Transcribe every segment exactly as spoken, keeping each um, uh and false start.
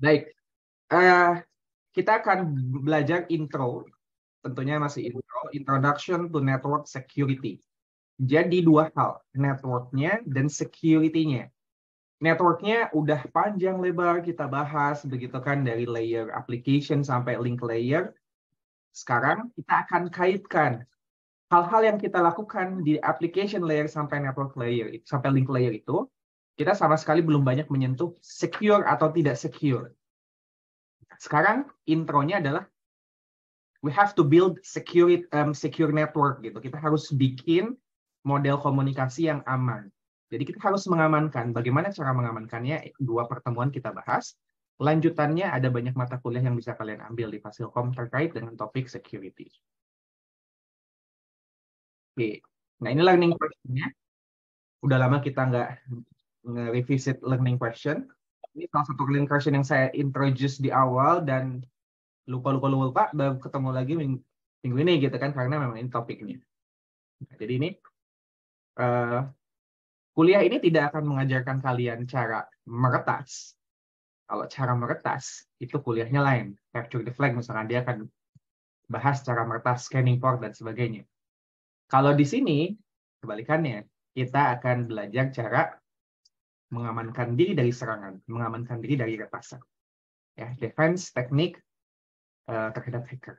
Baik, uh, kita akan belajar intro, tentunya masih intro, Introduction to Network Security. Jadi dua hal, networknya dan security-nya. Networknya udah panjang lebar kita bahas, begitu kan, dari layer application sampai link layer. Sekarang kita akan kaitkan hal-hal yang kita lakukan di application layer sampai network layer, sampai link layer itu, kita sama sekali belum banyak menyentuh secure atau tidak secure. Sekarang intronya adalah we have to build secure um, secure network gitu. Kita harus bikin model komunikasi yang aman. Jadi kita harus mengamankan. Bagaimana cara mengamankannya? Dua pertemuan kita bahas. Lanjutannya ada banyak mata kuliah yang bisa kalian ambil di Fasilkom terkait dengan topik security. Oke. Nah, ini learning question-nya. Udah lama kita nggak nge-revisit learning question. Ini salah satu learning question yang saya introduce di awal dan lupa-lupa-lupa baru ketemu lagi minggu, minggu ini gitu kan, karena memang ini topiknya. Nah, jadi ini uh, kuliah ini tidak akan mengajarkan kalian cara meretas. Kalau cara meretas itu kuliahnya lain. Capture the flag misalkan dia akan bahas cara meretas, scanning port dan sebagainya. Kalau di sini kebalikannya, kita akan belajar cara mengamankan diri dari serangan, mengamankan diri dari retasan. Ya, defense teknik uh, terhadap hacker.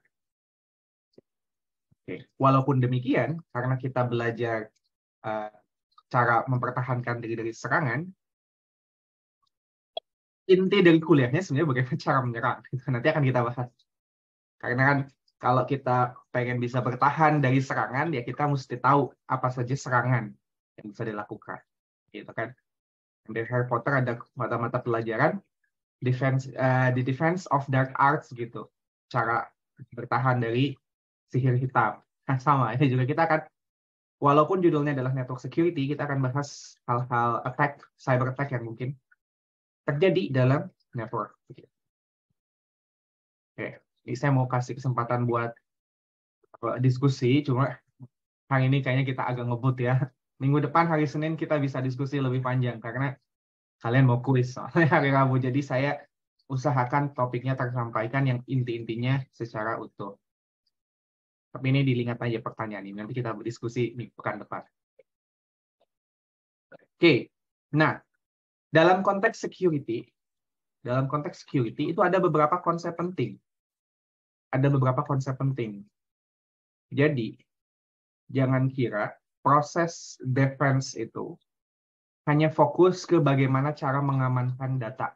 Oke. Walaupun demikian, karena kita belajar uh, cara mempertahankan diri dari serangan, inti dari kuliahnya sebenarnya bagaimana cara menyerang. Nanti akan kita bahas. Karena kan kalau kita pengen bisa bertahan dari serangan, ya kita mesti tahu apa saja serangan yang bisa dilakukan. Gitu kan. Di Harry Potter ada mata-mata pelajaran defense, uh, the defense of dark arts gitu. Cara bertahan dari sihir hitam. Nah, sama, ini juga kita akan, walaupun judulnya adalah network security, kita akan bahas hal-hal attack, cyber attack yang mungkin terjadi dalam network. Oke, ini saya mau kasih kesempatan buat diskusi, cuma hari ini kayaknya kita agak ngebut ya. Minggu depan hari Senin kita bisa diskusi lebih panjang, karena kalian mau kuis soalnya hari Rabu. Jadi saya usahakan topiknya tersampaikan yang inti-intinya secara utuh. Tapi ini dilihat aja pertanyaan ini, nanti kita berdiskusi nih pekan depan. Oke, nah dalam konteks security, dalam konteks security itu ada beberapa konsep penting. Ada beberapa konsep penting. Jadi, jangan kira proses defense itu hanya fokus ke bagaimana cara mengamankan data.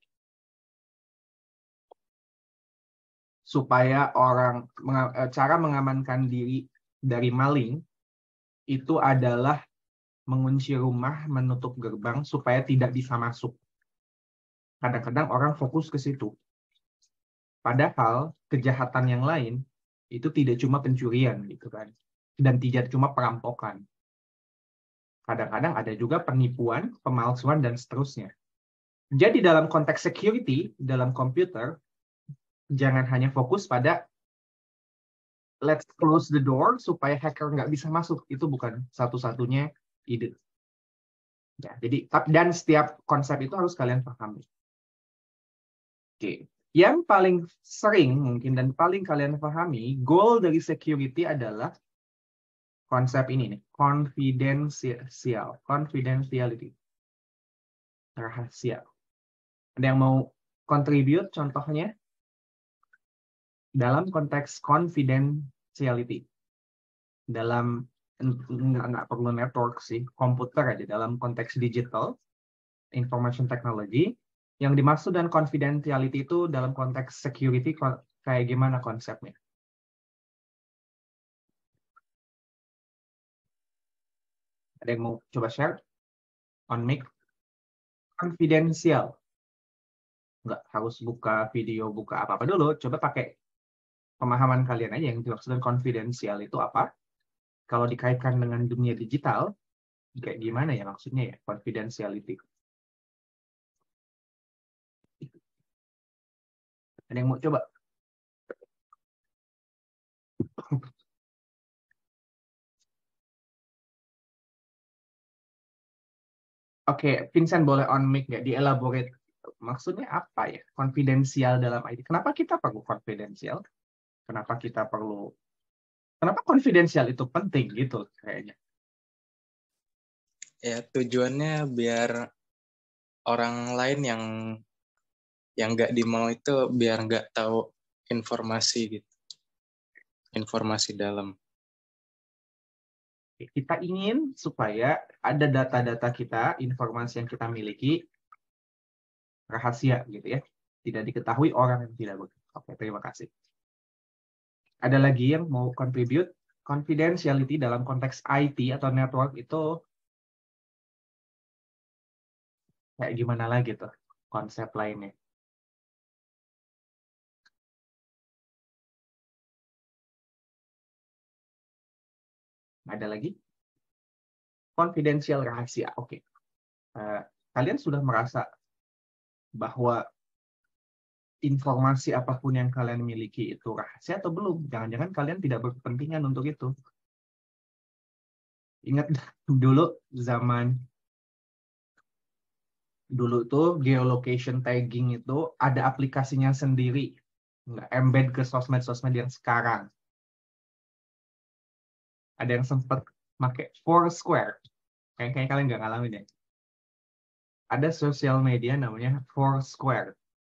Supaya orang, cara mengamankan diri dari maling itu adalah mengunci rumah, menutup gerbang supaya tidak bisa masuk. Kadang-kadang orang fokus ke situ. Padahal kejahatan yang lain itu tidak cuma pencurian gitu kan, dan tidak cuma perampokan. Kadang-kadang ada juga penipuan, pemalsuan dan seterusnya. Jadi dalam konteks security dalam komputer, jangan hanya fokus pada let's close the door supaya hacker nggak bisa masuk. Itu bukan satu-satunya ide. Ya, jadi dan setiap konsep itu harus kalian pahami. Oke. Yang paling sering mungkin dan paling kalian pahami, goal dari security adalah konsep ini nih, confidential, confidentiality. Rahasia. Ada yang mau contribute contohnya? Dalam konteks confidentiality. Dalam nggak, nggak perlu network sih, komputer aja, dalam konteks digital, information technology, yang dimaksud dan confidentiality itu dalam konteks security kayak gimana konsepnya? Ada yang mau coba share? On mic? Confidential. Nggak harus buka video, buka apa-apa dulu. Coba pakai pemahaman kalian aja yang dimaksud dan confidential itu apa. Kalau dikaitkan dengan dunia digital, kayak gimana ya maksudnya ya, confidentiality. Ada yang mau coba? Oke, okay, Vincent boleh on mic nggak? Dielaborate Maksudnya apa ya? Konfidensial dalam I T. Kenapa kita perlu konfidensial? Kenapa kita perlu Kenapa konfidensial itu penting gitu kayaknya? Ya tujuannya biar orang lain yang yang nggak dimau itu biar nggak tahu informasi gitu, informasi dalam. Kita ingin supaya ada data-data kita, informasi yang kita miliki rahasia gitu ya, tidak diketahui orang yang tidak begitu. Oke, terima kasih. Ada lagi yang mau contribute? Confidentiality dalam konteks I T atau network itu kayak gimana lagi tuh konsep lainnya? Ada lagi? Konfidensial rahasia. Oke. Uh, kalian sudah merasa bahwa informasi apapun yang kalian miliki itu rahasia atau belum? Jangan-jangan kalian tidak berkepentingan untuk itu. Ingat dulu zaman dulu tuh geolocation tagging itu ada aplikasinya sendiri, nggak embed ke sosmed-sosmed yang sekarang. Ada yang sempat pakai Foursquare, kayaknya kalian nggak ngalamin ya. Ada sosial media namanya Foursquare.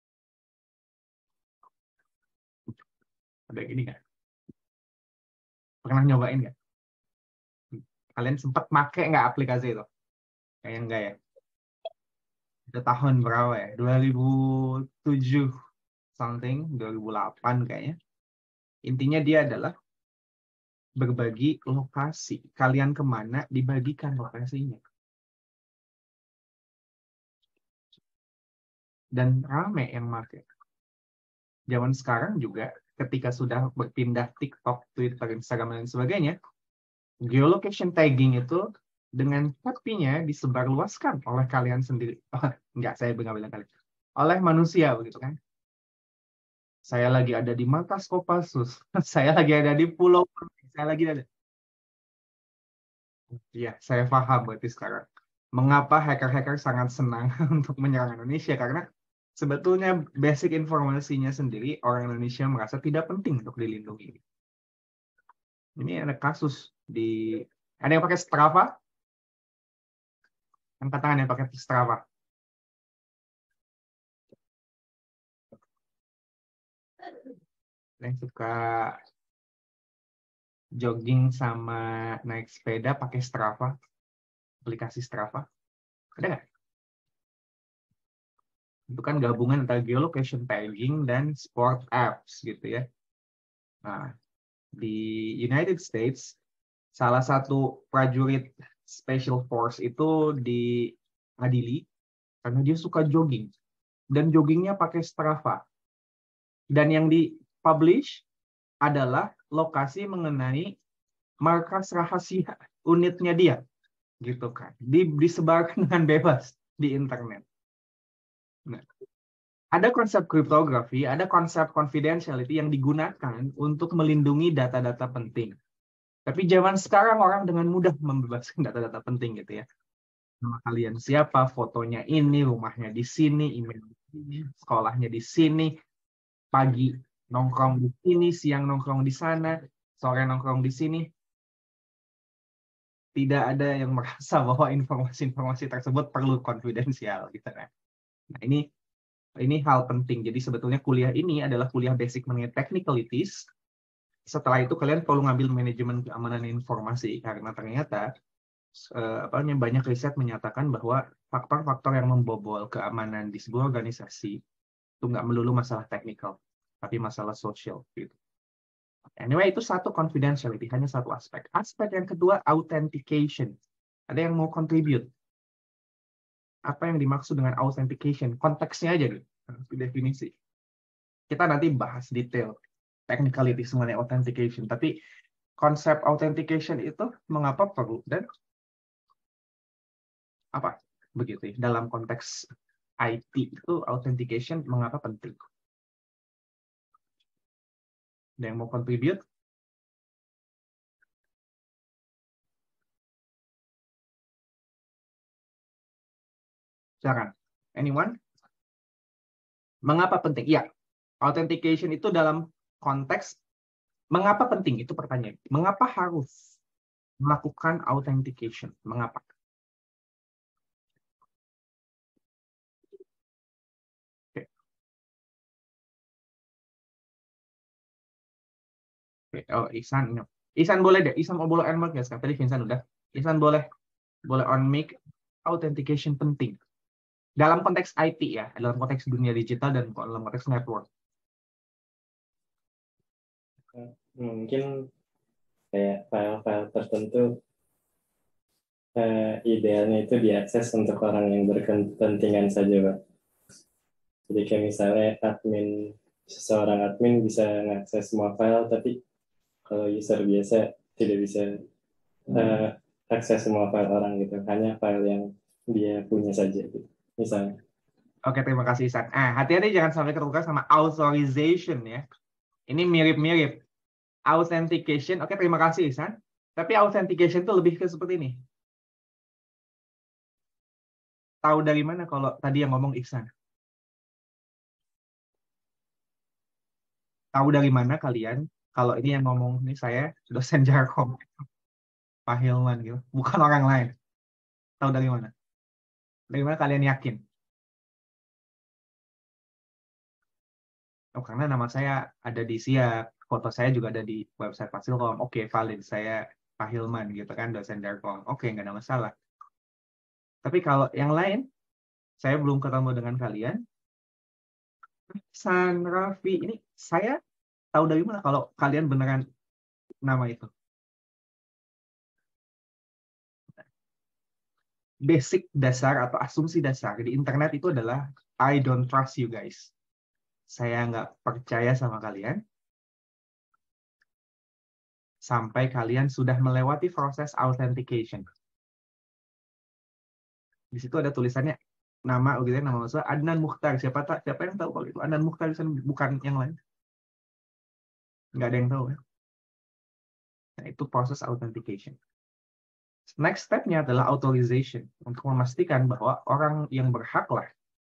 Ada gini nggak? Pernah nyobain nggak? Kalian sempat pakai nggak aplikasi itu? Kayaknya enggak ya. Itu tahun berapa ya? dua ribu tujuh something, dua ribu delapan kayaknya. Intinya dia adalah berbagi lokasi. Kalian kemana, dibagikan lokasinya. Dan rame yang pakai. Zaman sekarang juga, ketika sudah berpindah TikTok, Twitter, Instagram, dan sebagainya, geolocation tagging itu dengan happy-nya disebarluaskan oleh kalian sendiri. Oh, enggak, saya bilang kalian. Oleh manusia, begitu kan. Saya lagi ada di Markas Kopassus. Saya lagi ada di Pulau. Saya lagi ada. Iya, saya paham berarti sekarang. Mengapa hacker-hacker sangat senang untuk menyerang Indonesia? Karena sebetulnya basic informasinya sendiri orang Indonesia merasa tidak penting untuk dilindungi. Ini ada kasus di... Ada yang pakai Strava? Angkat tangan yang pakai Strava. Yang suka jogging sama naik sepeda pakai Strava, aplikasi Strava. Ada nggak? Itu kan gabungan antara geolocation tagging dan sport apps gitu ya. Nah, di United States, salah satu prajurit Special Force itu diadili karena dia suka jogging. Dan joggingnya pakai Strava. Dan yang di-publish adalah lokasi mengenai markas rahasia unitnya dia. Gitu kan. Di, disebarkan dengan bebas di internet. Nah, ada konsep kriptografi, ada konsep confidentiality yang digunakan untuk melindungi data-data penting. Tapi zaman sekarang orang dengan mudah membebaskan data-data penting gitu ya. Nama kalian siapa, fotonya ini, rumahnya di sini, email di sini, sekolahnya di sini, pagi nongkrong di sini, siang nongkrong di sana, sore nongkrong di sini. Tidak ada yang merasa bahwa informasi-informasi tersebut perlu konfidensial gitu kan. Nah, ini ini hal penting. Jadi sebetulnya kuliah ini adalah kuliah basic mengenai technicalities. Setelah itu kalian perlu ngambil manajemen keamanan informasi karena ternyata eh, apa namanya banyak riset menyatakan bahwa faktor-faktor yang membobol keamanan di sebuah organisasi itu nggak melulu masalah teknikal, tapi masalah sosial gitu. Anyway, itu satu confidentiality, hanya satu aspek. Aspek yang kedua, authentication. Ada yang mau contribute? Apa yang dimaksud dengan authentication? Konteksnya aja gitu, definisi. Kita nanti bahas detail technicalities mengenai authentication, tapi konsep authentication itu mengapa perlu dan apa begitu ya, dalam konteks I T itu authentication mengapa penting? Ada yang mau contribute? Silakan. Anyone? Mengapa penting? Ya, authentication itu dalam konteks mengapa penting itu pertanyaan. Mengapa harus melakukan authentication? Mengapa? Oke. Oke. Oh, Ihsan. No. Ihsan boleh deh. Ihsan mau boleh on mic ya sekarang. Tadi Vincent udah. Ihsan boleh boleh on mic. Authentication penting. Dalam konteks I T ya, dalam konteks dunia digital dan dalam konteks network. Mungkin kayak file-file tertentu eh, idealnya itu diakses untuk orang yang berkepentingan saja, Pak. Jadi kayak misalnya admin, seseorang admin bisa mengakses semua file, tapi kalau user biasa tidak bisa uh, akses semua file orang gitu, hanya file yang dia punya saja gitu, misalnya. Oke, terima kasih Ihsan. Ah, hati-hati jangan sampai ketukar sama authorization ya. Ini mirip-mirip. Authentication, oke terima kasih Ihsan. Tapi authentication itu lebih ke seperti ini. Tahu dari mana kalau tadi yang ngomong Ihsan? Tahu dari mana kalian kalau ini yang ngomong ini saya dosen Jarkom, Pak Hilman gitu, bukan orang lain. Tahu dari mana? Dari mana kalian yakin? Oh, karena nama saya ada di Siak, foto saya juga ada di website Fasilkom. Oke, valid. Saya Pak Hilman gitu kan, dosen Jarkom. Oke, nggak ada masalah. Tapi kalau yang lain, saya belum ketemu dengan kalian. San Raffi, ini saya tahu dari mana kalau kalian beneran nama itu? Basic dasar atau asumsi dasar di internet itu adalah I don't trust you guys. Saya nggak percaya sama kalian sampai kalian sudah melewati proses authentication. Di situ ada tulisannya nama, gitu nama maksudnya Adnan Mukhtar. Siapa tak? Siapa yang tahu kalau itu Adnan Mukhtar bukan yang lain? Nggak ada yang tahu ya. Nah, itu proses authentication. Next step-nya adalah authorization untuk memastikan bahwa orang yang berhak lah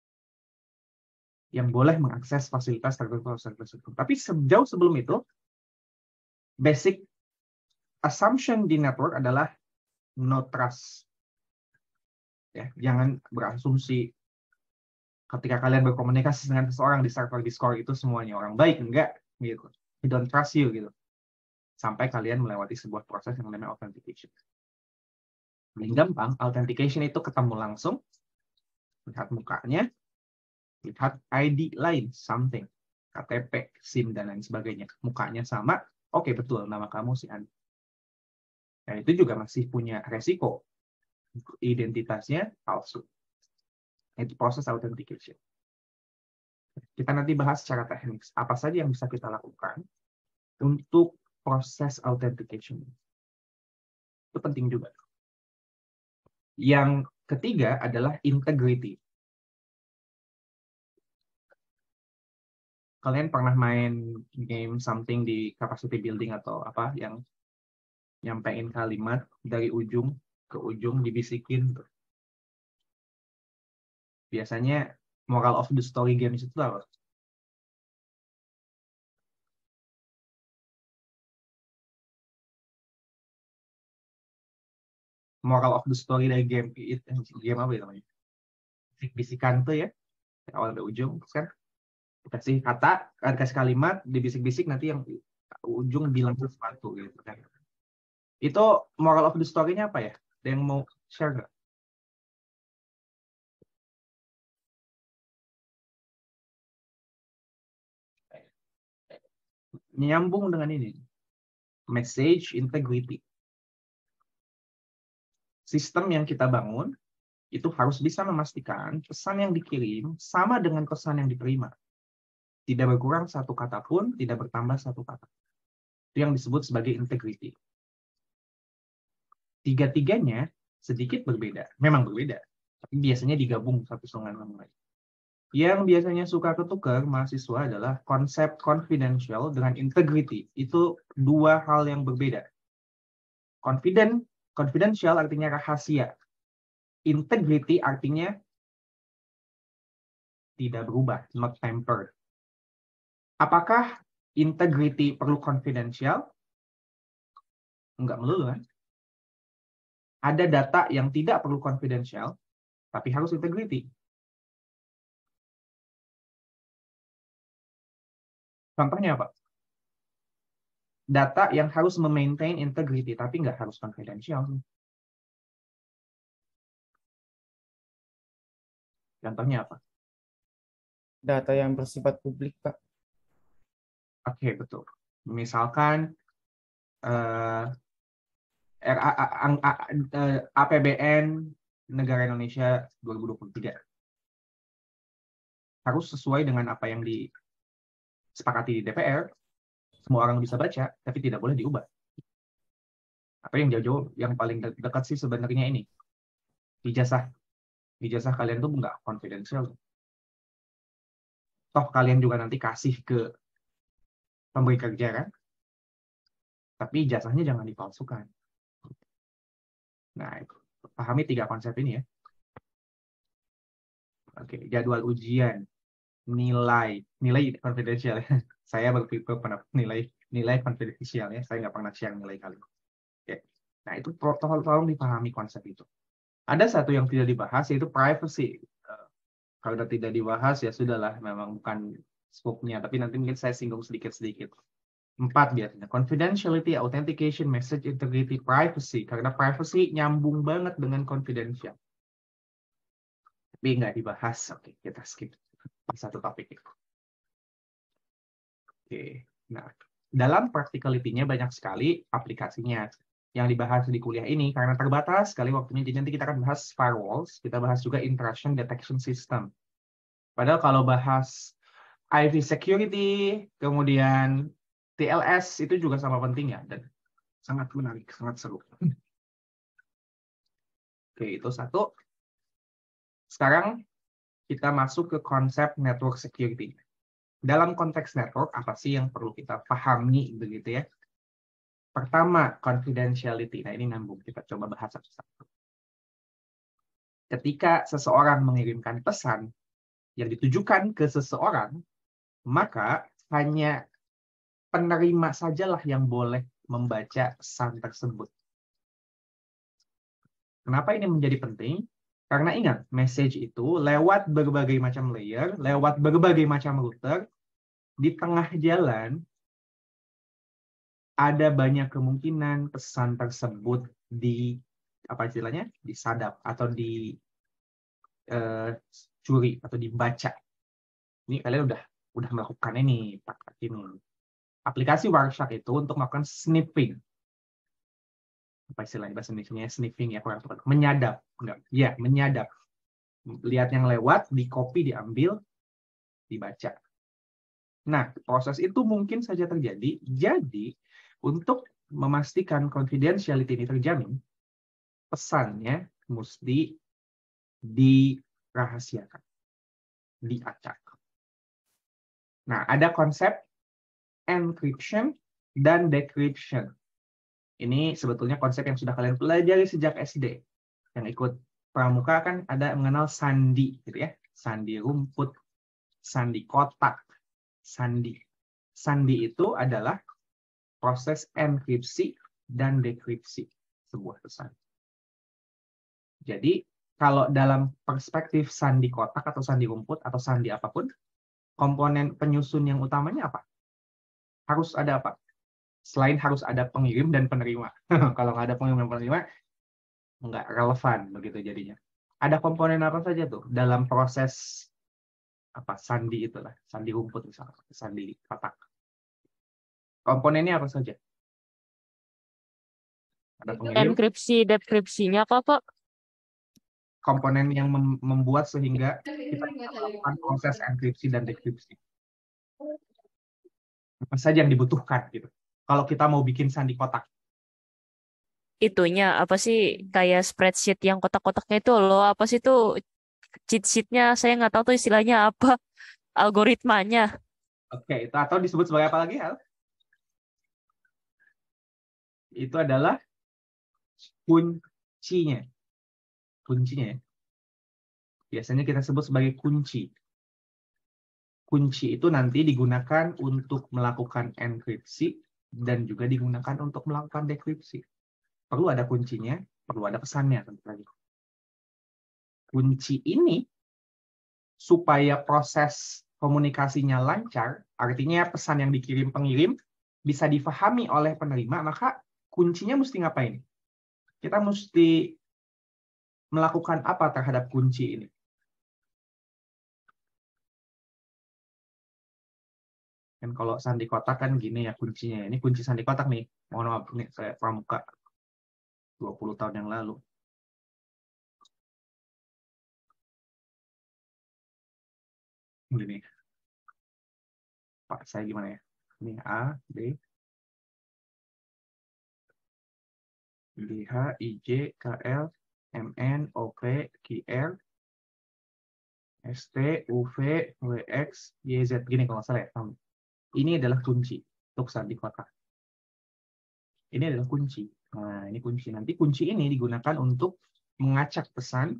yang boleh mengakses fasilitas tertentu tersebut. Tapi sejauh sebelum itu, basic assumption di network adalah no trust. Ya, jangan berasumsi ketika kalian berkomunikasi dengan seseorang di server Discord itu semuanya orang baik, enggak gitu. We don't trust you gitu. Sampai kalian melewati sebuah proses yang namanya authentication. Paling gampang, authentication itu ketemu langsung, lihat mukanya, lihat I D lain, something, K T P, SIM, dan lain sebagainya. Mukanya sama, oke betul, nama kamu si Andi. Dan itu juga masih punya resiko. Identitasnya palsu. Itu proses authentication. Kita nanti bahas secara teknis, apa saja yang bisa kita lakukan untuk proses authentication. Itu penting juga. Yang ketiga adalah integrity. Kalian pernah main game something di capacity building atau apa yang nyampein kalimat dari ujung ke ujung dibisikin. Biasanya moral of the story games itu apa? Moral of the story dari game itu game apa ya namanya? Bisik-bisikan tuh ya, awal sampai ujung, terus kan kasih kata, kasih kalimat, dibisik-bisik nanti yang ujung bilang sesuatu gitu kan. Itu moral of the story-nya apa ya? Ada yang mau share nggak? Nyambung dengan ini. Message integrity. Sistem yang kita bangun itu harus bisa memastikan pesan yang dikirim sama dengan pesan yang diterima. Tidak berkurang satu kata pun, tidak bertambah satu kata. Itu yang disebut sebagai integrity. Tiga-tiganya sedikit berbeda. Memang berbeda. Tapi biasanya digabung satu dengan yang lain. Yang biasanya suka ketukar mahasiswa adalah konsep confidential dengan integrity. Itu dua hal yang berbeda. Confident, confidential artinya rahasia. Integrity artinya tidak berubah, not tampered. Apakah integrity perlu confidential? Enggak melulu kan? Ada data yang tidak perlu confidential, tapi harus integrity. Contohnya apa? Data yang harus memaintain integrity, tapi nggak harus confidential. Contohnya apa? Data yang bersifat publik, Pak. Oke, betul. Misalkan eh, R A- A- A- A- eh, A P B N negara Indonesia dua ribu dua puluh tiga. Harus sesuai dengan apa yang disepakati di D P R. Semua orang bisa baca, tapi tidak boleh diubah. Apa yang jauh-jauh, yang paling de- dekat sih sebenarnya ini. Ijazah. Ijazah kalian tuh nggak confidential. Toh kalian juga nanti kasih ke pemberi kerja kan? Tapi ijazahnya jangan dipalsukan. Nah, itu. Pahami tiga konsep ini ya. Oke, jadwal ujian, nilai, nilai confidential ya. Saya berpikir pernah nilai nilai confidential ya. Saya nggak pernah share nilai kalian. Oke. Nah, itu tolong, tolong dipahami konsep itu. Ada satu yang tidak dibahas yaitu privacy. Uh, kalau udah tidak dibahas ya sudahlah, memang bukan scope-nya. Tapi nanti mungkin saya singgung sedikit-sedikit. Empat biasanya. Confidentiality, authentication, message integrity, privacy. Karena privacy nyambung banget dengan confidential. Tapi nggak dibahas. Oke, kita skip satu topik itu. Oke, nah dalam practicality-nya banyak sekali aplikasinya yang dibahas di kuliah ini karena terbatas sekali waktunya. Jadi nanti kita akan bahas firewalls, kita bahas juga intrusion detection system. Padahal kalau bahas I P security, kemudian T L S itu juga sama pentingnya dan sangat menarik, sangat seru. Oke, itu satu. Sekarang kita masuk ke konsep network security. Dalam konteks network, apa sih yang perlu kita pahami begitu ya? Pertama, confidentiality. Nah, ini nyambung. Kita coba bahas satu-satu. Ketika seseorang mengirimkan pesan yang ditujukan ke seseorang, maka hanya penerima sajalah yang boleh membaca pesan tersebut. Kenapa ini menjadi penting? Karena ingat, message itu lewat berbagai macam layer, lewat berbagai macam router, di tengah jalan ada banyak kemungkinan pesan tersebut di apa istilahnya disadap atau dicuri uh, atau dibaca. Ini kalian udah udah melakukan ini pakai ini. Aplikasi Wireshark itu untuk melakukan sniffing. Apa istilahnya bahasa Indonesia sniffing ya, kurang tepat. Menyadap, enggak? Ya, menyadap. Lihat yang lewat, di copy, diambil, dibaca. Nah, proses itu mungkin saja terjadi. Jadi, untuk memastikan confidentiality ini terjamin, pesannya mesti dirahasiakan, diacak. Nah, ada konsep encryption dan decryption. Ini sebetulnya konsep yang sudah kalian pelajari sejak S D. Yang ikut pramuka kan ada mengenal sandi, gitu ya. Sandi rumput, sandi kotak, sandi. Sandi itu adalah proses enkripsi dan dekripsi sebuah pesan. Jadi, kalau dalam perspektif sandi kotak atau sandi rumput atau sandi apapun, komponen penyusun yang utamanya apa? Harus ada apa? Selain harus ada pengirim dan penerima. Kalau nggak ada pengirim dan penerima, nggak relevan begitu jadinya. Ada komponen apa saja tuh dalam proses apa sandi itulah, sandi rumput misalnya, sandi kotak. Komponennya apa saja? Ada pengirim. Enkripsi, dekripsinya apa, Pak? Komponen yang mem membuat sehingga kita melakukan proses enkripsi dan dekripsi. Apa saja yang dibutuhkan gitu. Kalau kita mau bikin sandi kotak. Itunya apa sih kayak spreadsheet yang kotak-kotaknya itu loh, apa sih itu cheat sheet-nya, saya nggak tahu tuh istilahnya apa, algoritmanya. Oke, itu atau disebut sebagai apa lagi, Hal? Itu adalah kuncinya. Kuncinya ya. Biasanya kita sebut sebagai kunci. kunci itu nanti digunakan untuk melakukan enkripsi dan juga digunakan untuk melakukan dekripsi. Perlu ada kuncinya, perlu ada pesannya tentu saja. Kunci ini supaya proses komunikasinya lancar, artinya pesan yang dikirim pengirim bisa difahami oleh penerima, maka kuncinya mesti ngapain? Kita mesti melakukan apa terhadap kunci ini? Kan kalau sandi kotak kan gini ya kuncinya. Ini kunci sandi kotak nih. Mohon maaf, ini saya pramuka dua puluh tahun yang lalu. Gini. Pak, saya gimana ya? Ini A, B, D, H, I, J, K, L, M, N, O, P, Q, R, S, T, U, V, W, X, Y, Z. Gini kalau nggak salah ya. Ini adalah kunci untuk sandi kotak. Ini adalah kunci. Nah, ini kunci. Nanti kunci ini digunakan untuk mengacak pesan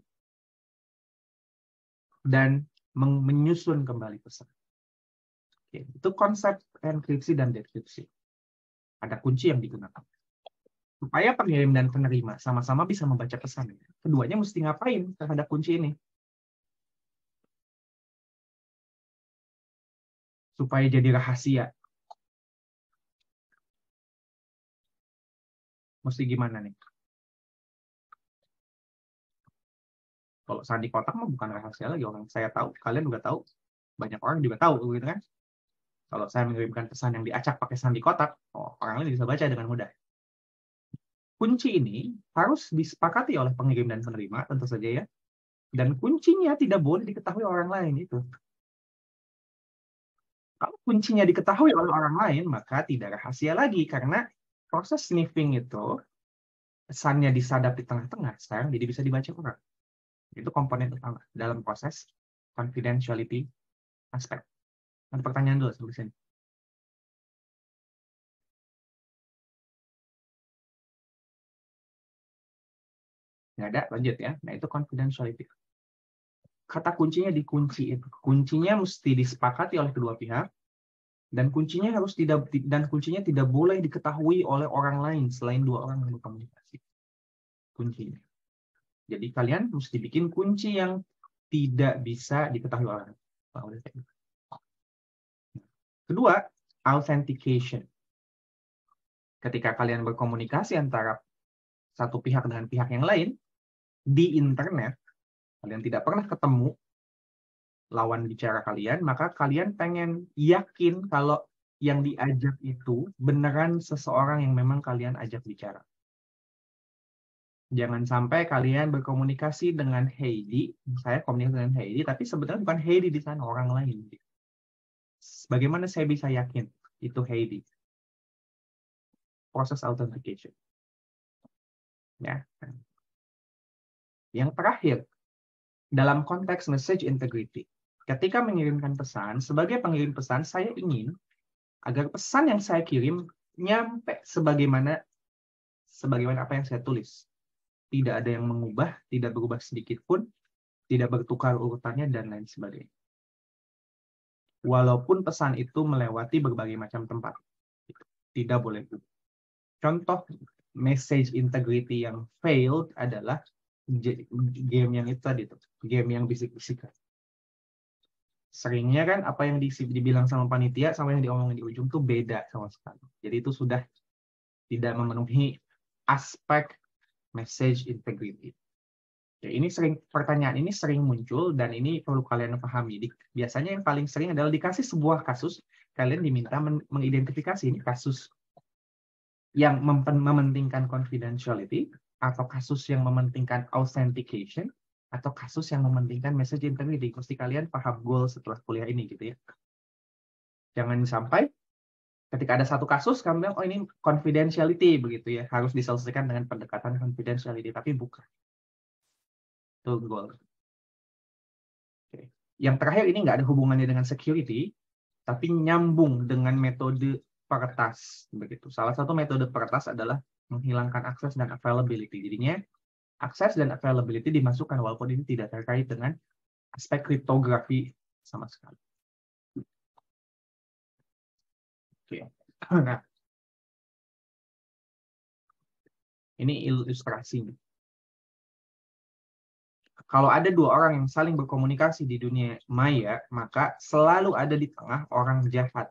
dan menyusun kembali pesan. Oke, itu konsep enkripsi dan dekripsi. Ada kunci yang digunakan. Supaya pengirim dan penerima sama-sama bisa membaca pesan. Keduanya mesti ngapain terhadap kunci ini? Supaya jadi rahasia. Mesti gimana nih? Kalau sandi kotak mah bukan rahasia lagi, orang saya tahu, kalian juga tahu, banyak orang juga tahu, gitu kan? Kalau saya mengirimkan pesan yang diacak pakai sandi kotak, oh, orang lain bisa baca dengan mudah. Kunci ini harus disepakati oleh pengirim dan penerima, tentu saja ya. Dan kuncinya tidak boleh diketahui orang lain itu. Kalau kuncinya diketahui oleh orang lain, maka tidak rahasia lagi karena proses sniffing itu pesannya disadap di tengah-tengah, sekarang jadi bisa dibaca orang. Itu komponen utama dalam proses confidentiality aspek. Ada pertanyaan dulu sampai sini. Nggak ada, lanjut ya. Nah, itu confidentiality. Kata kuncinya dikunci itu. Kuncinya mesti disepakati oleh kedua pihak dan kuncinya harus tidak dan kuncinya tidak boleh diketahui oleh orang lain selain dua orang yang berkomunikasi. Kuncinya. Jadi kalian mesti bikin kunci yang tidak bisa diketahui orang. Kedua, authentication. Ketika kalian berkomunikasi antara satu pihak dengan pihak yang lain di internet, kalian tidak pernah ketemu lawan bicara kalian, maka kalian pengen yakin kalau yang diajak itu beneran seseorang yang memang kalian ajak bicara. Jangan sampai kalian berkomunikasi dengan Heidi, saya komunikasi dengan Heidi, tapi sebenarnya bukan Heidi di sana, orang lain. Bagaimana saya bisa yakin itu Heidi? Proses authentication. Ya. Yang terakhir, dalam konteks message integrity, ketika mengirimkan pesan, sebagai pengirim pesan, saya ingin agar pesan yang saya kirim nyampe sebagaimana sebagaimana apa yang saya tulis. Tidak ada yang mengubah, tidak berubah sedikit pun, tidak bertukar urutannya, dan lain sebagainya. Walaupun pesan itu melewati berbagai macam tempat. Tidak boleh berubah. Contoh message integrity yang failed adalah game yang itu tadi, game yang bisik-bisikan. Seringnya kan apa yang dibilang sama panitia sama yang diomongin di ujung tuh beda sama sekali. Jadi itu sudah tidak memenuhi aspek message integrity. Ya, ini sering pertanyaan ini sering muncul dan ini perlu kalian pahami. Di, biasanya yang paling sering adalah dikasih sebuah kasus, kalian diminta men, mengidentifikasi ini kasus yang mem, mementingkan confidentiality atau kasus yang mementingkan authentication atau kasus yang mementingkan message integrity. Pasti kalian paham goal setelah kuliah ini gitu ya. Jangan sampai ketika ada satu kasus, kamu bilang, oh ini confidentiality, begitu ya. Harus diselesaikan dengan pendekatan confidentiality, tapi bukan. Itu goal. Oke. Yang terakhir ini nggak ada hubungannya dengan security, tapi nyambung dengan metode peretas. Begitu. Salah satu metode peretas adalah menghilangkan akses dan availability. Jadinya, akses dan availability dimasukkan, walaupun ini tidak terkait dengan aspek kriptografi sama sekali. Oke. Nah, ini ilustrasinya. Kalau ada dua orang yang saling berkomunikasi di dunia maya, maka selalu ada di tengah orang jahat.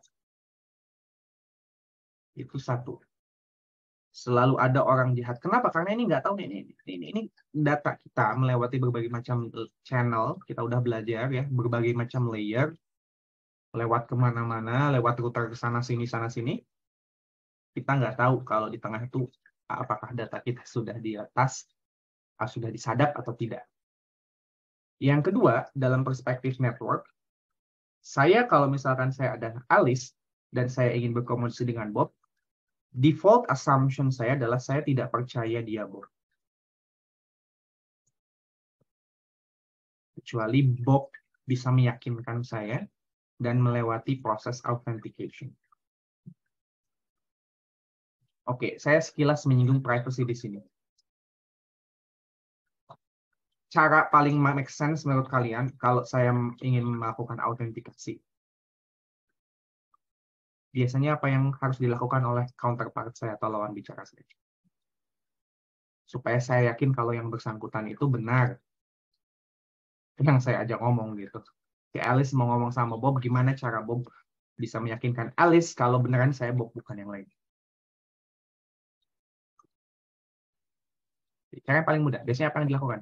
Itu satu. Selalu ada orang jahat. Kenapa? Karena ini nggak tahu nih, ini, ini, ini data kita melewati berbagai macam channel. Kita udah belajar ya, berbagai macam layer. Lewat kemana-mana, lewat router ke sana sini sana sini. Kita nggak tahu kalau di tengah itu apakah data kita sudah di atas, sudah disadap atau tidak. Yang kedua, dalam perspektif network, saya kalau misalkan saya ada Alice dan saya ingin berkomunikasi dengan Bob, default assumption saya adalah saya tidak percaya dia, Bob. Kecuali Bob bisa meyakinkan saya dan melewati proses authentication. Oke, saya sekilas menyinggung privacy di sini. Cara paling make sense menurut kalian kalau saya ingin melakukan autentikasi? Biasanya apa yang harus dilakukan oleh counterpart saya atau lawan bicara saya? Supaya saya yakin kalau yang bersangkutan itu benar. Yang saya ajak ngomong gitu. Si Alice mau ngomong sama Bob, gimana cara Bob bisa meyakinkan Alice kalau beneran saya Bob bukan yang lain? Cara yang paling mudah, biasanya apa yang dilakukan?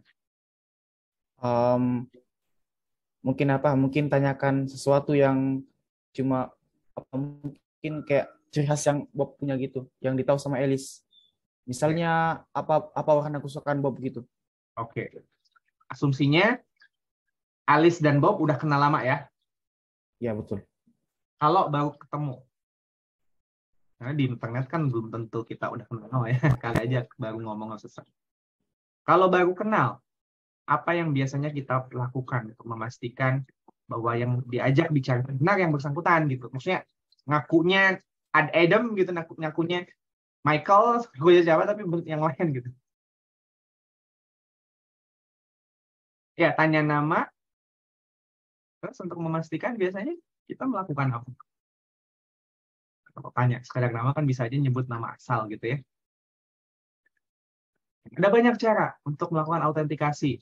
Um, mungkin apa? Mungkin tanyakan sesuatu yang cuma apa, mungkin kayak ciri khas yang Bob punya gitu, yang ditahu sama Alice. Misalnya apa apa warna kesukaan Bob gitu. Oke. Asumsinya Alice dan Bob udah kenal lama ya? Ya betul. Kalau baru ketemu. Karena di internet kan belum tentu kita udah kenal ya. Kali aja baru ngomong selesai. Kalau baru kenal, apa yang biasanya kita lakukan untuk memastikan bahwa yang diajak bicara benar yang bersangkutan gitu. Maksudnya ngakunya Adam gitu, ngakunya Michael, gue siapa tapi yang lain gitu. Ya, tanya nama. Terus untuk memastikan biasanya kita melakukan apa? Kalau tanya, sekadar nama kan bisa aja nyebut nama asal gitu ya. Ada banyak cara untuk melakukan autentikasi.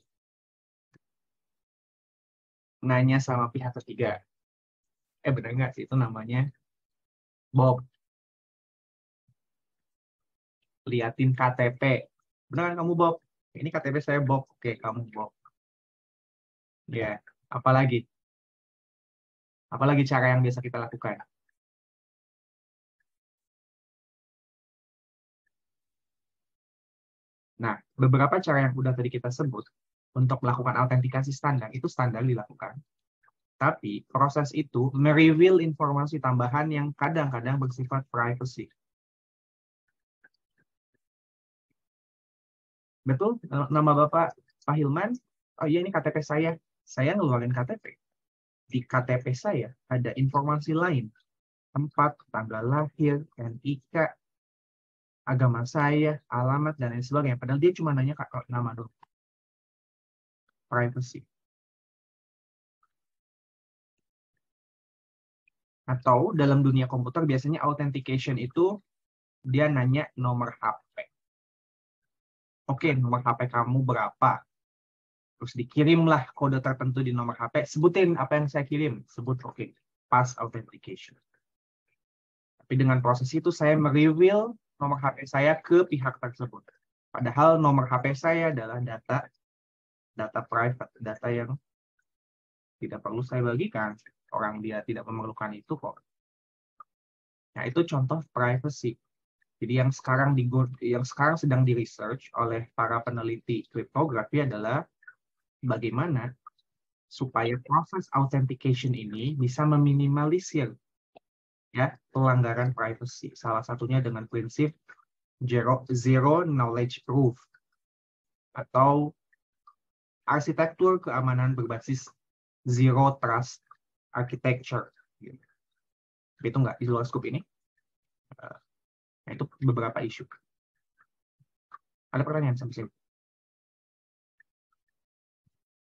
Nanya sama pihak ketiga. Eh benar nggak sih itu namanya Bob? Liatin K T P. Benar kan kamu Bob? Ini K T P saya Bob. Oke, kamu Bob. Ya, apalagi? Apalagi cara yang biasa kita lakukan? Nah, beberapa cara yang udah tadi kita sebut untuk melakukan autentikasi standar, itu standar dilakukan. Tapi proses itu mereveal informasi tambahan yang kadang-kadang bersifat privacy. Betul? Nama Bapak Pak Hilman? Oh iya, ini K T P saya. Saya ngeluarin K T P. Di K T P saya ada informasi lain. Tempat, tanggal lahir, N I K, agama saya, alamat, dan lain sebagainya. Padahal dia cuma nanya nama doang. Privacy. Atau dalam dunia komputer biasanya authentication itu dia nanya nomor H P. Oke, nomor H P kamu berapa? Terus dikirimlah kode tertentu di nomor H P. Sebutin apa yang saya kirim. Sebut oke. Okay. Pass authentication. Tapi dengan proses itu saya mereveal nomor H P saya ke pihak tersebut. Padahal nomor H P saya adalah data data private, data yang tidak perlu saya bagikan. Orang dia tidak memerlukan itu kok. Nah, itu contoh privacy. Jadi yang sekarang di yang sekarang sedang di research oleh para peneliti kriptografi adalah bagaimana supaya proses authentication ini bisa meminimalisir ya pelanggaran privacy. Salah satunya dengan prinsip zero, zero knowledge proof atau arsitektur keamanan berbasis zero trust architecture. Itu nggak di luar scope ini. Nah, itu beberapa isu. Ada pertanyaan sampai sini?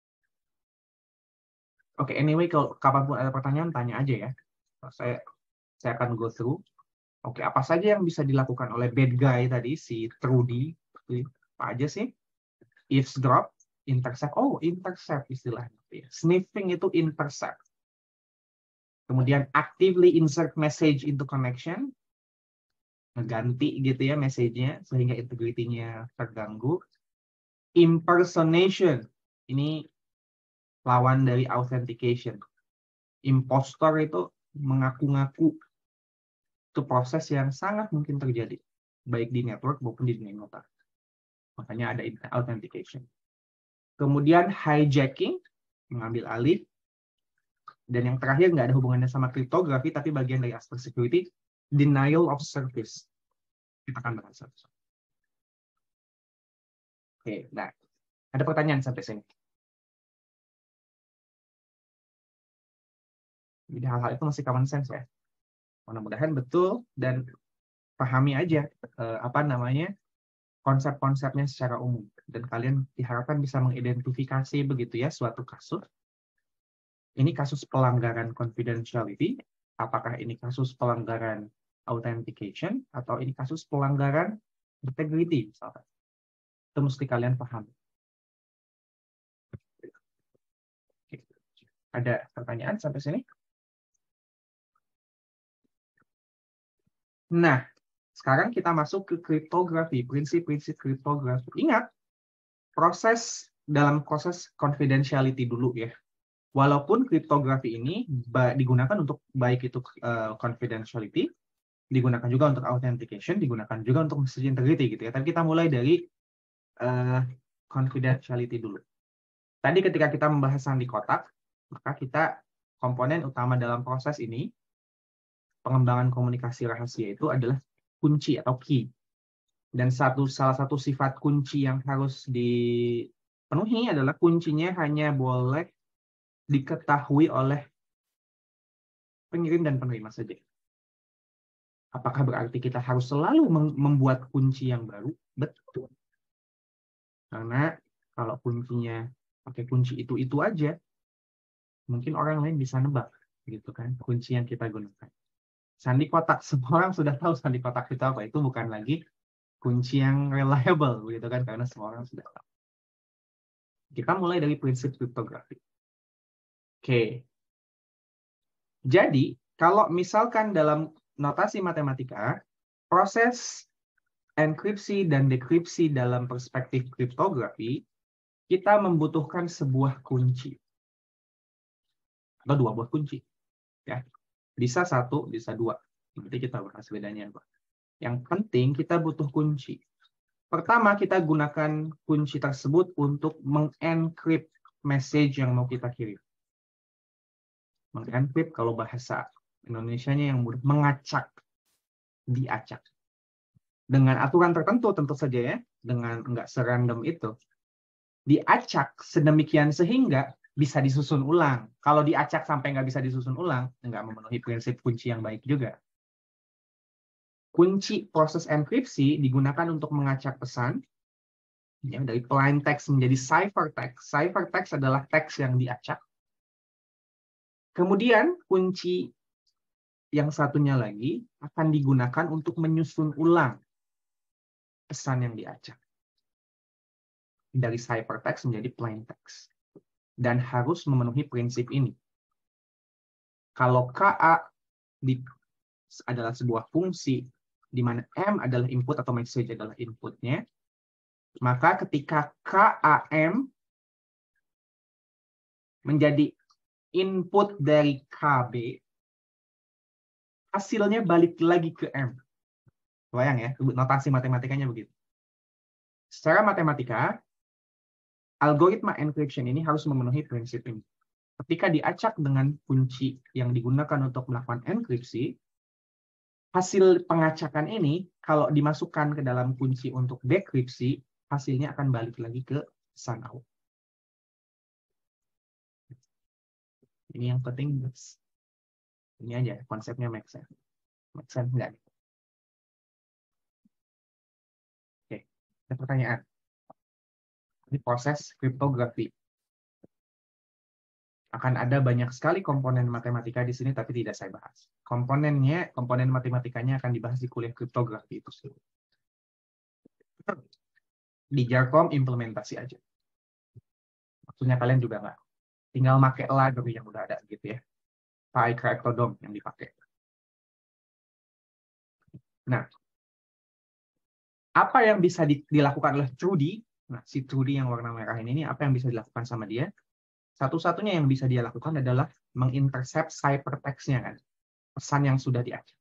Oke, okay, anyway, kalau kapanpun ada pertanyaan, tanya aja ya. Saya Saya akan go through. Oke, apa saja yang bisa dilakukan oleh bad guy tadi, si Trudy? Apa aja sih? Eavesdrop, intercept. Oh, intercept istilahnya. Sniffing itu intercept. Kemudian actively insert message into connection. Ngeganti gitu ya message-nya sehingga integrity-nya terganggu. Impersonation. Ini lawan dari authentication. Impostor itu mengaku-ngaku. Itu proses yang sangat mungkin terjadi, baik di network maupun di dunia nyata. Makanya ada authentication. Kemudian hijacking, mengambil alih. Dan yang terakhir nggak ada hubungannya sama kriptografi, tapi bagian dari aspek security, denial of service. Kita akan bahas satu. Oke, nah ada pertanyaan sampai sini. Jadi hal-hal itu masih common sense ya. Mudah-mudahan betul dan pahami aja eh, apa namanya konsep-konsepnya secara umum dan kalian diharapkan bisa mengidentifikasi begitu ya suatu kasus. Ini kasus pelanggaran confidentiality, apakah ini kasus pelanggaran authentication atau ini kasus pelanggaran integrity misalkan. Itu mesti kalian paham. Oke. Ada pertanyaan sampai sini? Nah, sekarang kita masuk ke kriptografi, prinsip-prinsip kriptografi. Ingat, proses dalam proses confidentiality dulu ya. Walaupun kriptografi ini digunakan untuk baik itu uh, confidentiality, digunakan juga untuk authentication, digunakan juga untuk message integrity gitu ya. Tapi kita mulai dari uh, confidentiality dulu. Tadi ketika kita membahas sandi kotak, maka kita komponen utama dalam proses ini pengembangan komunikasi rahasia itu adalah kunci atau key. Dan satu salah satu sifat kunci yang harus dipenuhi adalah kuncinya hanya boleh diketahui oleh pengirim dan penerima saja. Apakah berarti kita harus selalu membuat kunci yang baru? Betul. Karena kalau kuncinya pakai kunci itu-itu aja, mungkin orang lain bisa nebak, gitu kan, kunci yang kita gunakan. Sandi kotak, semua orang sudah tahu sandi kotak itu apa. Itu bukan lagi kunci yang reliable, gitu kan, karena semua orang sudah tahu. Kita mulai dari prinsip kriptografi. Oke. Jadi, kalau misalkan dalam notasi matematika, proses enkripsi dan dekripsi dalam perspektif kriptografi, kita membutuhkan sebuah kunci. Atau dua buah kunci. Ya. Bisa satu, bisa dua. Nanti kita bahas bedanya apa. Yang penting kita butuh kunci. Pertama, kita gunakan kunci tersebut untuk mengencrypt message yang mau kita kirim. Mengencrypt kalau bahasa Indonesianya yang mudah, mengacak, diacak. Dengan aturan tertentu tentu saja ya, dengan enggak serandom itu. Diacak sedemikian sehingga bisa disusun ulang. Kalau diacak sampai nggak bisa disusun ulang, nggak memenuhi prinsip kunci yang baik juga. Kunci proses enkripsi digunakan untuk mengacak pesan ya, dari plain text menjadi ciphertext. Ciphertext adalah teks yang diacak. Kemudian kunci yang satunya lagi akan digunakan untuk menyusun ulang pesan yang diacak. Dari ciphertext menjadi plain text. Dan harus memenuhi prinsip ini. Kalau K A di, adalah sebuah fungsi di mana M adalah input atau message adalah inputnya, maka ketika K A M menjadi input dari K B, hasilnya balik lagi ke M. Bayang ya, notasi matematikanya begitu. Secara matematika, algoritma encryption ini harus memenuhi prinsip ini. Ketika diacak dengan kunci yang digunakan untuk melakukan enkripsi, hasil pengacakan ini kalau dimasukkan ke dalam kunci untuk dekripsi, hasilnya akan balik lagi ke pesan out. Ini yang penting. Ini aja konsepnya make sense. Make sense enggak? Oke, ada pertanyaan. Ini proses kriptografi. Akan ada banyak sekali komponen matematika di sini, tapi tidak saya bahas. Komponennya, komponen matematikanya akan dibahas di kuliah kriptografi itu sendiri. Di Jarcom implementasi aja. Maksudnya kalian juga nggak tinggal pakai library yang udah ada gitu ya. PyCryptodome yang dipakai. Nah, apa yang bisa dilakukan oleh Trudy? Nah, si Trudy yang warna merah ini, apa yang bisa dilakukan sama dia? Satu-satunya yang bisa dia lakukan adalah mengintercept ciphertext-nya kan, pesan yang sudah diacak.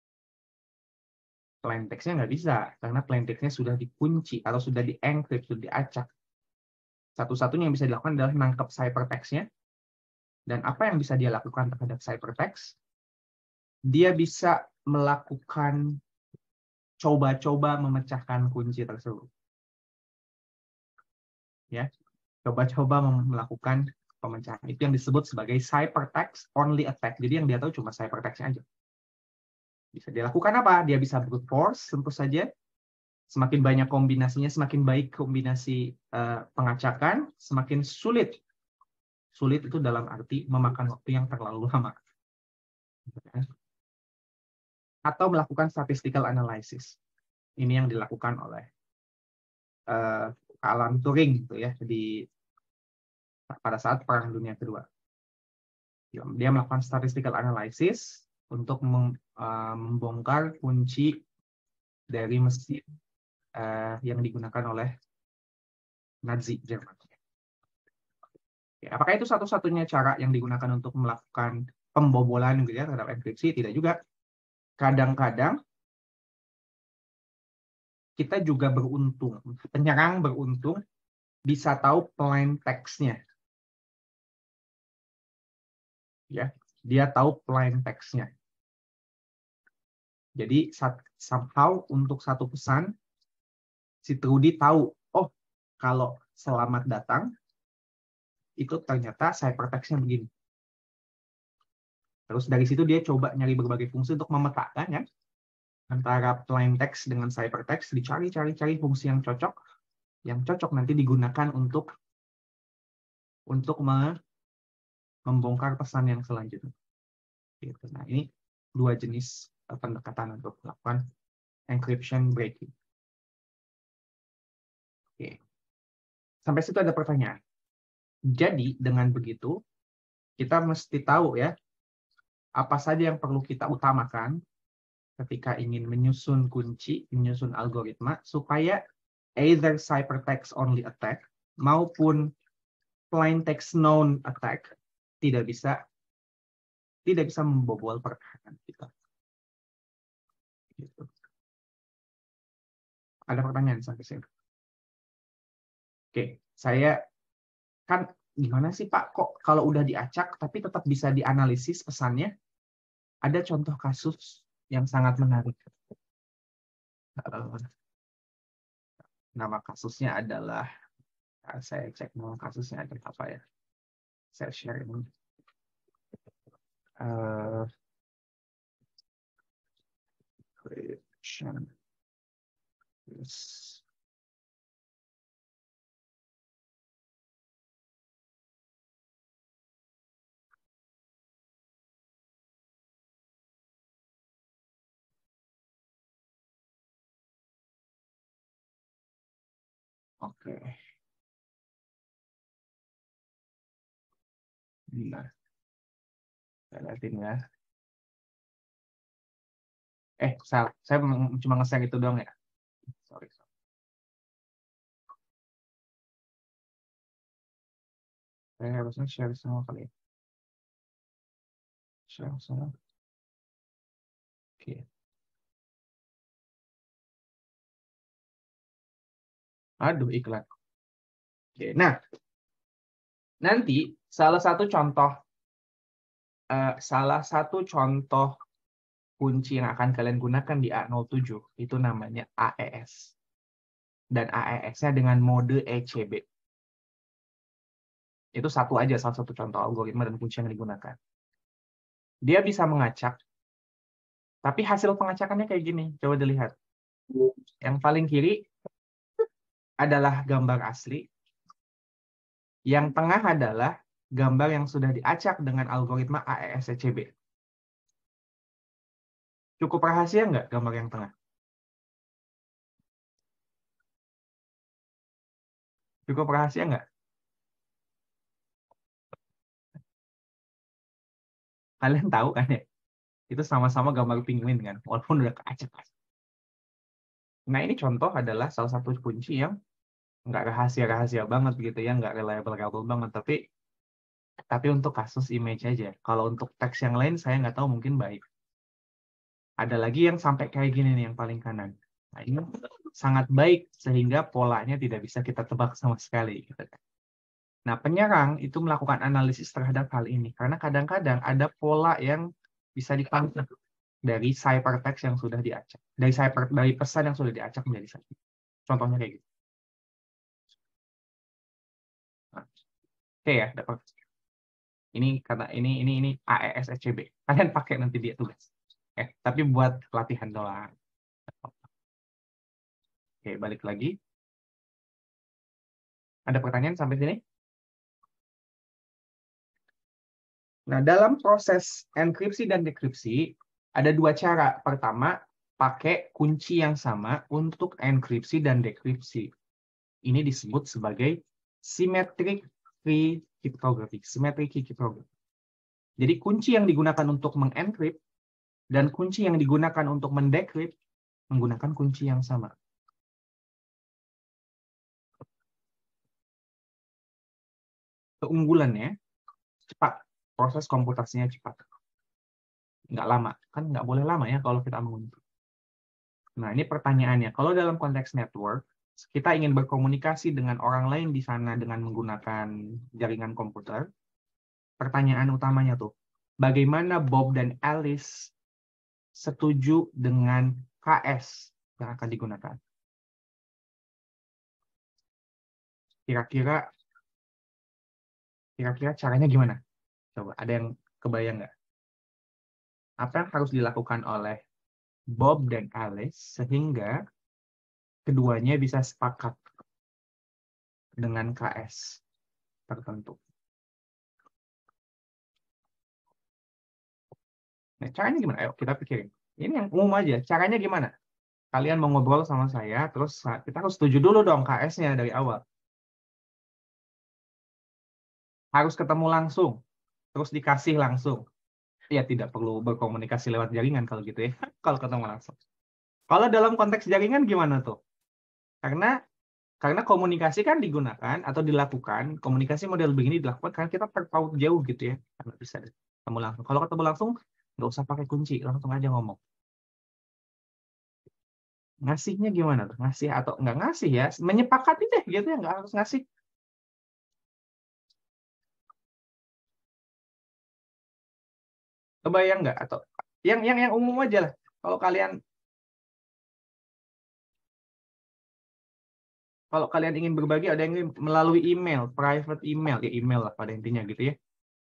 Plain text-nya nggak bisa, karena plain text-nya sudah dikunci atau sudah di-encrypt, sudah diacak. Satu-satunya yang bisa dilakukan adalah nangkep ciphertext-nya. Dan apa yang bisa dia lakukan terhadap ciphertext? Dia bisa melakukan coba-coba memecahkan kunci tersebut. Ya, coba-coba melakukan pemecahan. Itu yang disebut sebagai ciphertext only attack. Jadi yang dia tahu cuma ciphertext-nya aja. Bisa dilakukan apa? Dia bisa brute force, tentu saja. Semakin banyak kombinasinya, semakin baik kombinasi uh, pengacakan, semakin sulit. Sulit itu dalam arti memakan waktu yang terlalu lama. Atau melakukan statistical analysis. Ini yang dilakukan oleh uh, Alan Turing gitu ya, di pada saat Perang Dunia Kedua. Dia melakukan statistical analysis untuk membongkar kunci dari mesin uh, yang digunakan oleh Nazi Jerman. Ya, apakah itu satu-satunya cara yang digunakan untuk melakukan pembobolan gitu ya, terhadap enkripsi? Tidak juga. Kadang-kadang kita juga beruntung, penyerang beruntung bisa tahu plain text-nya. Ya, dia tahu plain text-nya. Jadi somehow untuk satu pesan si Trudy tahu, oh kalau selamat datang itu ternyata ciphertext-nya begini. Terus dari situ dia coba nyari berbagai fungsi untuk memetakan ya antara plain text dengan ciphertext, dicari-cari-cari fungsi yang cocok, yang cocok nanti digunakan untuk untuk membongkar pesan yang selanjutnya. Gitu. Nah ini dua jenis pendekatan untuk melakukan encryption breaking. Oke. Sampai situ ada pertanyaan. Jadi dengan begitu kita mesti tahu ya apa saja yang perlu kita utamakan ketika ingin menyusun kunci, menyusun algoritma supaya either ciphertext only attack maupun plain text known attack tidak bisa tidak bisa membobol pertahanan kita. Gitu. Ada pertanyaan sampai sini? Oke, saya kan gimana sih Pak kok kalau udah diacak tapi tetap bisa dianalisis pesannya? Ada contoh kasus yang sangat menarik. Nama kasusnya adalah, saya cek nama kasusnya ada apa ya? Saya share ini. Uh, creation. Yes. Oke. Nah, saya lihatin ya. Eh, salah. Saya cuma nge-share itu doang ya. Sorry. sorry. Saya harusnya share semua kali ya. Share semua. Oke. Aduh, iklan. Oke, nah. Nanti salah satu contoh uh, salah satu contoh kunci yang akan kalian gunakan di A nol tujuh itu namanya A E S. Dan A E S-nya dengan mode E C B. Itu satu aja, salah satu contoh algoritma dan kunci yang digunakan. Dia bisa mengacak, tapi hasil pengacakannya kayak gini. Coba dilihat. Yang paling kiri adalah gambar asli. Yang tengah adalah gambar yang sudah diacak dengan algoritma A E S E C B? Cukup rahasia nggak gambar yang tengah? Cukup rahasia nggak? Kalian tahu kan ya? Itu sama-sama gambar penguin kan, walaupun udah keacak. Nah, ini contoh adalah salah satu kunci yang nggak rahasia-rahasia banget gitu ya, nggak reliable-reliable banget, tapi tapi untuk kasus image aja. Kalau untuk teks yang lain saya nggak tahu, mungkin baik. Ada lagi yang sampai kayak gini nih yang paling kanan. Nah, ini sangat baik sehingga polanya tidak bisa kita tebak sama sekali. Gitu. Nah, penyerang itu melakukan analisis terhadap hal ini karena kadang-kadang ada pola yang bisa dipantau dari ciphertext yang sudah diacak, dari cipher dari pesan yang sudah diacak menjadi satu. Contohnya kayak gitu. Nah, oke ya, dapat. Ini kata ini ini ini A E S E C B. Kalian pakai nanti dia tugas. Eh, tapi buat latihan doang. Oke, balik lagi. Ada pertanyaan sampai sini? Nah, dalam proses enkripsi dan dekripsi, ada dua cara. Pertama, pakai kunci yang sama untuk enkripsi dan dekripsi. Ini disebut sebagai symmetric key cryptography. Symmetric key cryptography. Jadi, kunci yang digunakan untuk mengenkrip dan kunci yang digunakan untuk mendekrip menggunakan kunci yang sama. Keunggulannya, cepat. Proses komputasinya cepat. Nggak lama. Kan nggak boleh lama ya kalau kita mengunduh. Nah, ini pertanyaannya. Kalau dalam konteks network, kita ingin berkomunikasi dengan orang lain di sana dengan menggunakan jaringan komputer, pertanyaan utamanya tuh, bagaimana Bob dan Alice setuju dengan K S yang akan digunakan? Kira-kira kira-kira caranya gimana? Coba, ada yang kebayang nggak? Apa yang harus dilakukan oleh Bob dan Alice sehingga keduanya bisa sepakat dengan K S tertentu? Nah, caranya gimana? Ayo kita pikirin. Ini yang umum aja. Caranya gimana? Kalian mau ngobrol sama saya, terus kita harus setuju dulu dong K S-nya dari awal. Harus ketemu langsung, terus dikasih langsung. Ya, tidak perlu berkomunikasi lewat jaringan kalau gitu ya, kalau ketemu langsung. Kalau dalam konteks jaringan gimana tuh? Karena karena komunikasi kan digunakan atau dilakukan, komunikasi model begini dilakukan karena kita terpaut jauh gitu ya, karena bisa ketemu langsung. Kalau ketemu langsung, nggak usah pakai kunci, langsung aja ngomong. Ngasihnya gimana tuh? Ngasih atau nggak ngasih ya? Menyepakati deh gitu ya, nggak harus ngasih. Kebayang nggak? Atau yang yang yang umum aja lah. Kalau kalian kalau kalian ingin berbagi, ada yang melalui email, private email, ya email lah pada intinya gitu ya.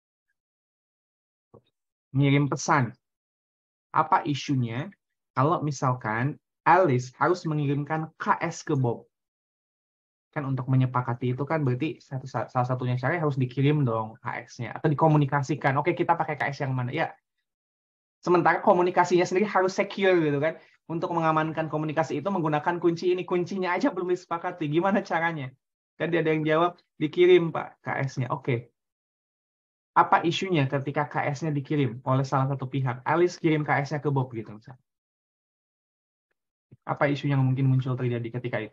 Ngirim pesan. Apa isunya? Kalau misalkan Alice harus mengirimkan K S ke Bob. Kan untuk menyepakati itu kan berarti satu, salah satunya cara harus dikirim dong K S-nya. Atau dikomunikasikan. Oke, kita pakai K S yang mana? Ya. Sementara komunikasinya sendiri harus secure gitu kan. Untuk mengamankan komunikasi itu menggunakan kunci ini. Kuncinya aja belum disepakati. Gimana caranya? Kan dia ada yang jawab, dikirim Pak K S-nya. Oke. Apa isunya ketika K S-nya dikirim oleh salah satu pihak? Alice kirim K S-nya ke Bob gitu misalnya. Apa isu yang mungkin muncul terjadi ketika itu?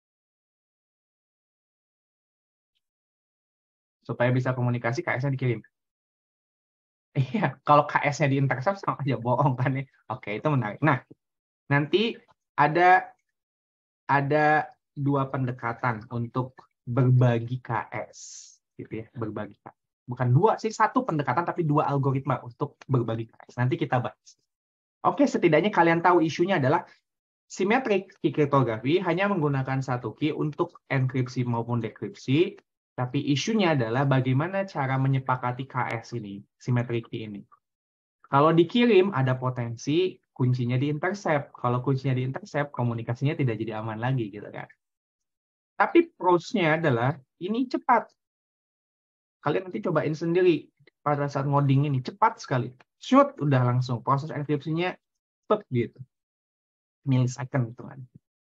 Supaya bisa komunikasi, K S-nya dikirim. Iya, kalau K S-nya diintercept sama aja bohong kan ya. Oke, itu menarik. Nah, nanti ada ada dua pendekatan untuk berbagi K S, gitu ya, berbagi K S. Bukan dua sih, satu pendekatan tapi dua algoritma untuk berbagi K S. Nanti kita bahas. Oke, setidaknya kalian tahu isunya adalah symmetric key cryptography hanya menggunakan satu key untuk enkripsi maupun dekripsi. Tapi isunya adalah bagaimana cara menyepakati K S ini, symmetric key ini. Kalau dikirim, ada potensi kuncinya diintercept. Kalau kuncinya diintercept, komunikasinya tidak jadi aman lagi, gitu kan. Tapi pros-nya adalah ini cepat. Kalian nanti cobain sendiri pada saat ngoding ini, cepat sekali. Shoot, udah langsung. Proses enkripsinya cepet gitu. Millisecond hitungan.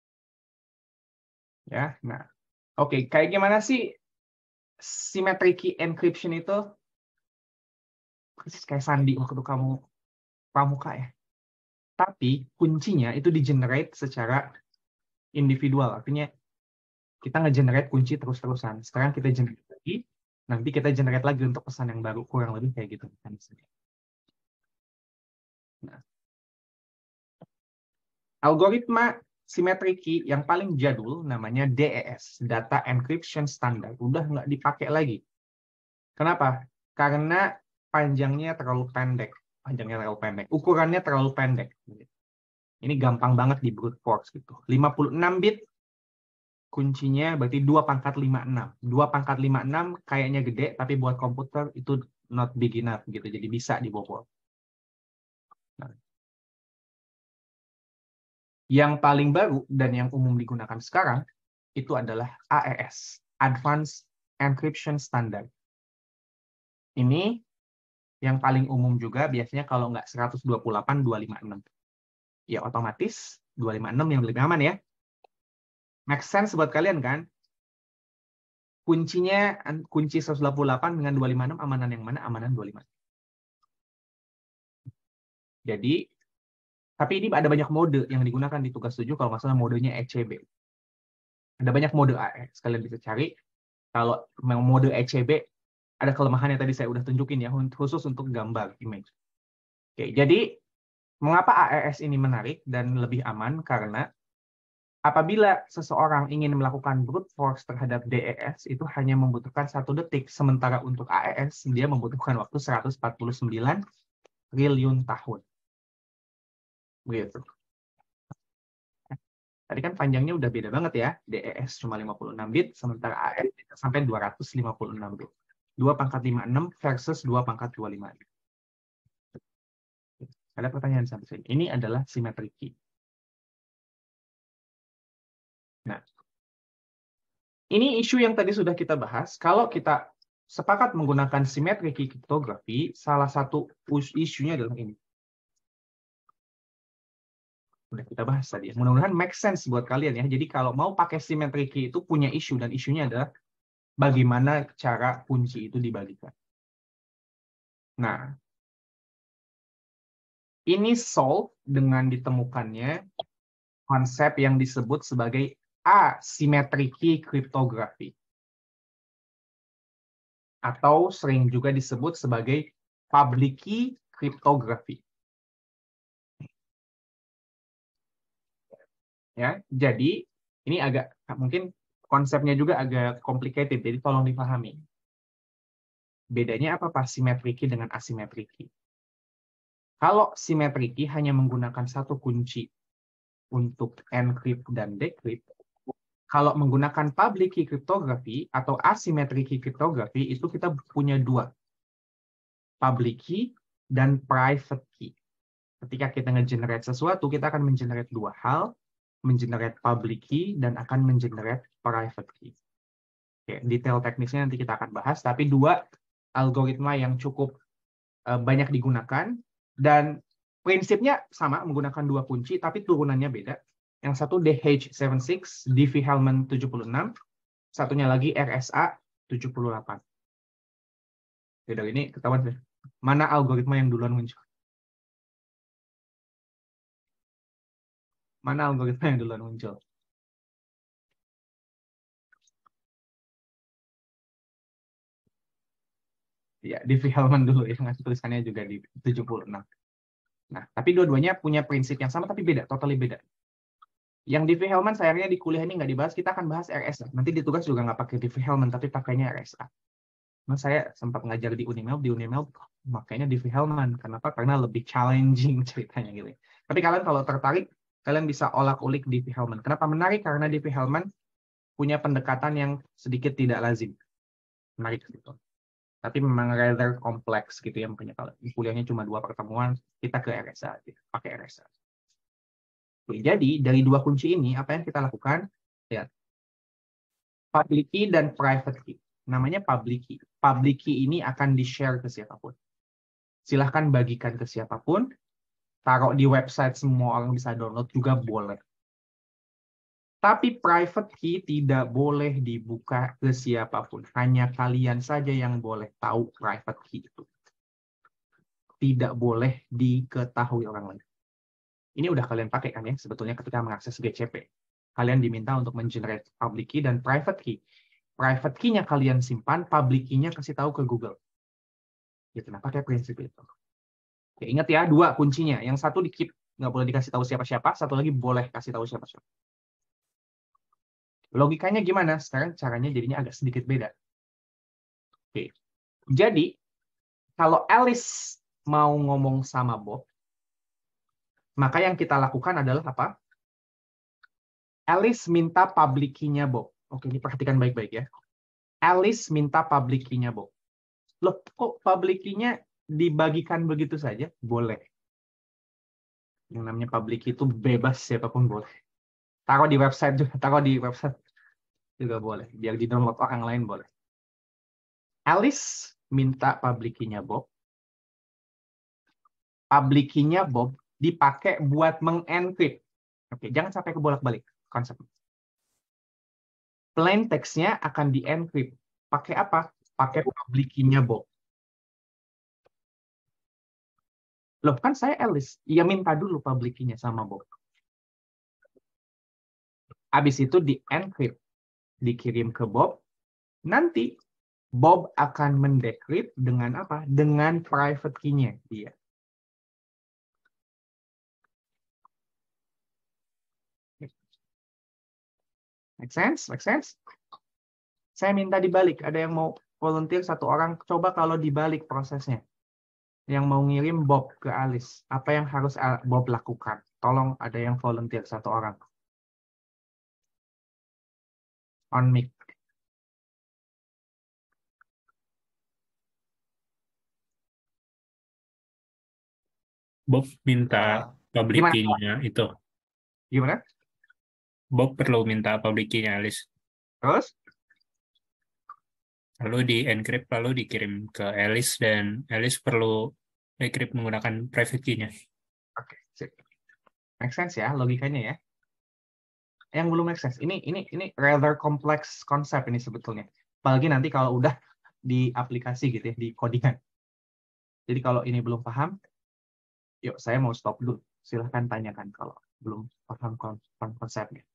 Ya, nah. Oke, kayak gimana sih symmetric key encryption itu? Persis kayak Sandi waktu kamu pramuka ya. Tapi kuncinya itu di-generate secara individual. Artinya kita nge-generate kunci terus-terusan. Sekarang kita generate lagi, nanti kita generate lagi untuk pesan yang baru, kurang lebih kayak gitu. Nah. Algoritma symmetric key yang paling jadul namanya D E S, Data Encryption Standard. Udah nggak dipakai lagi. Kenapa? Karena panjangnya terlalu pendek. Panjangnya terlalu pendek. Ukurannya terlalu pendek. Ini gampang banget di brute force gitu. lima puluh enam bit kuncinya berarti dua pangkat lima puluh enam. dua pangkat lima puluh enam kayaknya gede, tapi buat komputer itu not big enough gitu. Jadi bisa dibobol. Nah. Yang paling baru dan yang umum digunakan sekarang itu adalah A E S, Advanced Encryption Standard. Ini yang paling umum juga biasanya kalau nggak seratus dua puluh delapan, dua ratus lima puluh enam. Ya otomatis dua ratus lima puluh enam yang lebih aman ya. Make sense buat kalian kan? Kuncinya kunci seratus dua puluh delapan dengan dua ratus lima puluh enam amanan yang mana? Amanan dua ratus lima puluh enam. Jadi, tapi ini ada banyak mode yang digunakan di tugas tujuh kalau nggak salah modenya E C B. Ada banyak mode A E S, kalian bisa cari. Kalau mode E C B, ada kelemahan yang tadi saya udah tunjukin ya, khusus untuk gambar, image. Oke, jadi mengapa A E S ini menarik dan lebih aman? Karena apabila seseorang ingin melakukan brute force terhadap D E S, itu hanya membutuhkan satu detik. Sementara untuk A E S, dia membutuhkan waktu seratus empat puluh sembilan triliun tahun. Begitu. Tadi kan panjangnya udah beda banget ya. D E S cuma lima puluh enam bit, sementara A E S sampai dua ratus lima puluh enam bit. dua pangkat lima puluh enam versus dua pangkat dua puluh lima. Ada pertanyaan sampai sini. Ini adalah symmetric key. Nah, ini isu yang tadi sudah kita bahas. Kalau kita sepakat menggunakan symmetric key cryptography, salah satu isunya adalah ini. Udah kita bahas tadi ya. Mudah-mudahan make sense buat kalian ya. Jadi kalau mau pakai symmetric key itu punya isu, dan isunya adalah bagaimana cara kunci itu dibagikan. Nah, ini solve dengan ditemukannya konsep yang disebut sebagai asymmetric key cryptography. Atau sering juga disebut sebagai public key cryptography. Ya, jadi ini agak mungkin konsepnya juga agak complicated, jadi tolong dipahami. Bedanya apa Pak symmetric key dengan asymmetric key? Kalau symmetric key hanya menggunakan satu kunci untuk encrypt dan decrypt, kalau menggunakan public key cryptography atau asymmetric key cryptography itu kita punya dua, public key dan private key. Ketika kita nge-generate sesuatu, kita akan men-generate dua hal, mengenerate public key dan akan mengenerate private key. Oke, detail teknisnya nanti kita akan bahas, tapi dua algoritma yang cukup uh, banyak digunakan dan prinsipnya sama, menggunakan dua kunci tapi turunannya beda. Yang satu D H tujuh puluh enam, Diffie-Hellman tujuh puluh enam, satunya lagi R S A tujuh puluh delapan. Oke, dari ini ketahuan mana algoritma yang duluan muncul. Mana algoritma yang duluan muncul? Ya, Diffie-Hellman dulu ya, ngasih tulisannya juga di tujuh puluh enam. Nah, tapi dua-duanya punya prinsip yang sama tapi beda, totally beda. Yang Diffie-Hellman sayangnya di kuliah ini nggak dibahas, kita akan bahas R S A. Nanti di tugas juga nggak pakai Diffie-Hellman, tapi pakainya R S A. Nah, saya sempat ngajar di Unimel, di Unimel makanya Diffie-Hellman. Kenapa? Karena lebih challenging ceritanya gitu. Tapi kalian kalau tertarik, kalian bisa olak-ulik Diffie-Hellman. Kenapa menarik? Karena Diffie-Hellman punya pendekatan yang sedikit tidak lazim. Menarik gitu. Tapi memang rather kompleks gitu ya. Makanya kalau kuliahnya cuma dua pertemuan, kita ke R S A, gitu. Pakai R S A. Oke, jadi dari dua kunci ini, apa yang kita lakukan? Lihat. Public key dan private key. namanya public key. Public key ini akan di-share ke siapapun. Silahkan bagikan ke siapapun, taruh di website semua orang bisa download juga boleh. Tapi private key tidak boleh dibuka ke siapapun. Hanya kalian saja yang boleh tahu private key itu. Tidak boleh diketahui orang lain. Ini udah kalian pakai kan ya, sebetulnya ketika mengakses G C P. Kalian diminta untuk mengenerate public key dan private key. Private key-nya kalian simpan, public key-nya kasih tahu ke Google. Gitu, nah pakai prinsip itu. Oke, ingat ya, dua kuncinya. Yang satu di-keep, nggak boleh dikasih tahu siapa-siapa, satu lagi boleh kasih tahu siapa-siapa. Logikanya gimana? Sekarang caranya jadinya agak sedikit beda. Oke. Jadi, kalau Alice mau ngomong sama Bob, maka yang kita lakukan adalah apa? Alice minta public key-nya Bob. Oke, ini perhatikan baik-baik ya. Alice minta public key-nya Bob. Loh, kok public key-nya dibagikan begitu saja? Boleh. Yang namanya public key itu bebas, siapapun boleh. Taruh di website juga, taruh di website juga boleh. Biar di-download orang lain boleh. Alice minta public key-nya Bob. Public key-nya Bob dipakai buat mengencrypt. Oke, jangan sampai kebolak-balik konsepnya. Plain text-nya akan di-encrypt. Pakai apa? Pakai public key-nya Bob. Loh, kan saya Alice. Ya minta dulu public key-nya sama Bob. Habis itu di-encrypt. Dikirim ke Bob. Nanti Bob akan mendecrypt dengan apa? Dengan private key-nya dia. Make sense? Make sense? Saya minta dibalik. Ada yang mau volunteer satu orang. Coba kalau dibalik prosesnya. Yang mau ngirim Bob ke Alice. Apa yang harus Bob lakukan? Tolong ada yang volunteer satu orang. On mic. Bob minta public Gimana? key-nya itu. Gimana? Bob perlu minta public key-nya Alice. Terus? Lalu di-encrypt, lalu dikirim ke Alice, dan Alice perlu decrypt menggunakan private key-nya. Oke, sip. Make sense ya logikanya ya. Yang belum make sense. Ini ini ini rather complex konsep ini sebetulnya. Apalagi nanti kalau udah di aplikasi gitu ya, di codingan. Jadi kalau ini belum paham, yuk saya mau stop dulu. Silahkan tanyakan kalau belum paham konsepnya.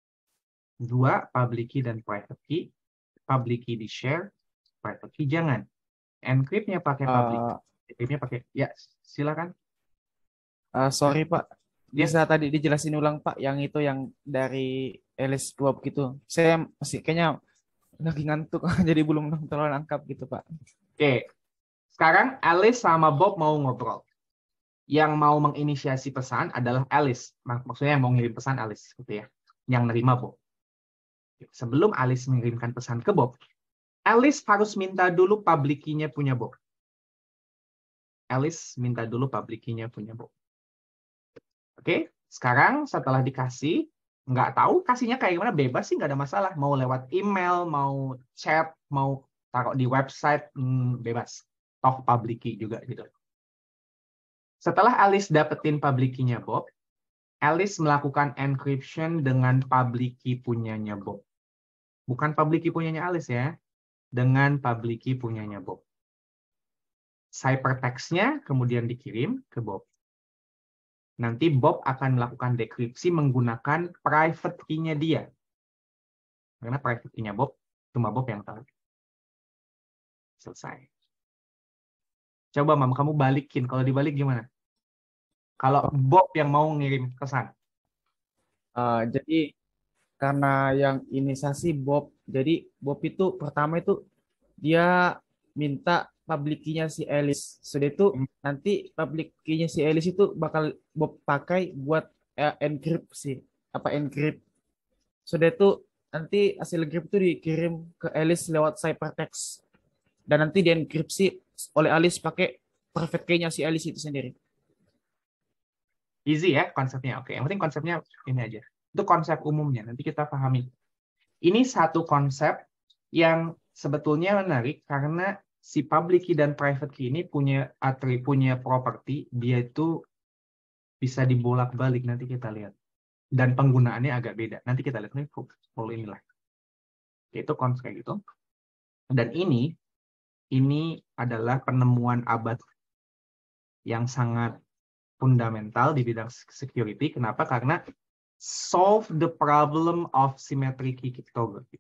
Dua, public key dan private key. Public key di-share, private key jangan. Encrypt-nya pakai public key. Encrypt-nya pakai, ya silakan. Uh, sorry Pak, Ya. bisa tadi dijelasin ulang Pak, yang itu yang dari Alice Bob gitu. Saya masih kayaknya lagi ngantuk, jadi belum terlalu nangkap gitu Pak. Oke, sekarang Alice sama Bob mau ngobrol. Yang mau menginisiasi pesan adalah Alice. Mak- Maksudnya yang mau ngirim pesan Alice, gitu ya. Yang nerima Bob. Sebelum Alice mengirimkan pesan ke Bob, Alice harus minta dulu public key-nya punya Bob. Alice minta dulu public key-nya punya Bob. Oke, sekarang setelah dikasih, nggak tahu kasihnya kayak gimana, bebas sih, nggak ada masalah. Mau lewat email, mau chat, mau taruh di website, hmm, bebas. Toh public key juga gitu. Setelah Alice dapetin public key-nya Bob, Alice melakukan encryption dengan public key punyanya Bob. Bukan public key punyanya Alice ya, dengan public key punyanya Bob. Ciphertext-nya kemudian dikirim ke Bob. Nanti Bob akan melakukan dekripsi menggunakan private key-nya dia. Karena private key-nya Bob, cuma Bob yang tahu. Selesai. Coba Mam, kamu balikin. Kalau dibalik gimana? Kalau Bob yang mau ngirim pesan. Uh, jadi karena yang inisiasi Bob, jadi Bob itu pertama itu dia minta public key-nya si Alice. Sudah itu Hmm. nanti public key-nya si Alice itu bakal Bob pakai buat eh, enkripsi, apa encrypt. Sudah itu nanti hasil encrypt itu dikirim ke Alice lewat ciphertext. Dan nanti dienkripsi oleh Alice pakai private key-nya si Alice itu sendiri. Easy ya konsepnya. Oke, yang penting konsepnya ini aja. Itu konsep umumnya. Nanti kita pahami. Ini satu konsep yang sebetulnya menarik karena si public key dan private key ini punya atribut, punya properti, dia itu bisa dibolak-balik, nanti kita lihat. Dan penggunaannya agak beda. Nanti kita lihat nih, follow inilah. Itu konsep kayak gitu. Dan ini, ini adalah penemuan abad yang sangat fundamental di bidang security. Kenapa? Karena solve the problem of symmetric key cryptography.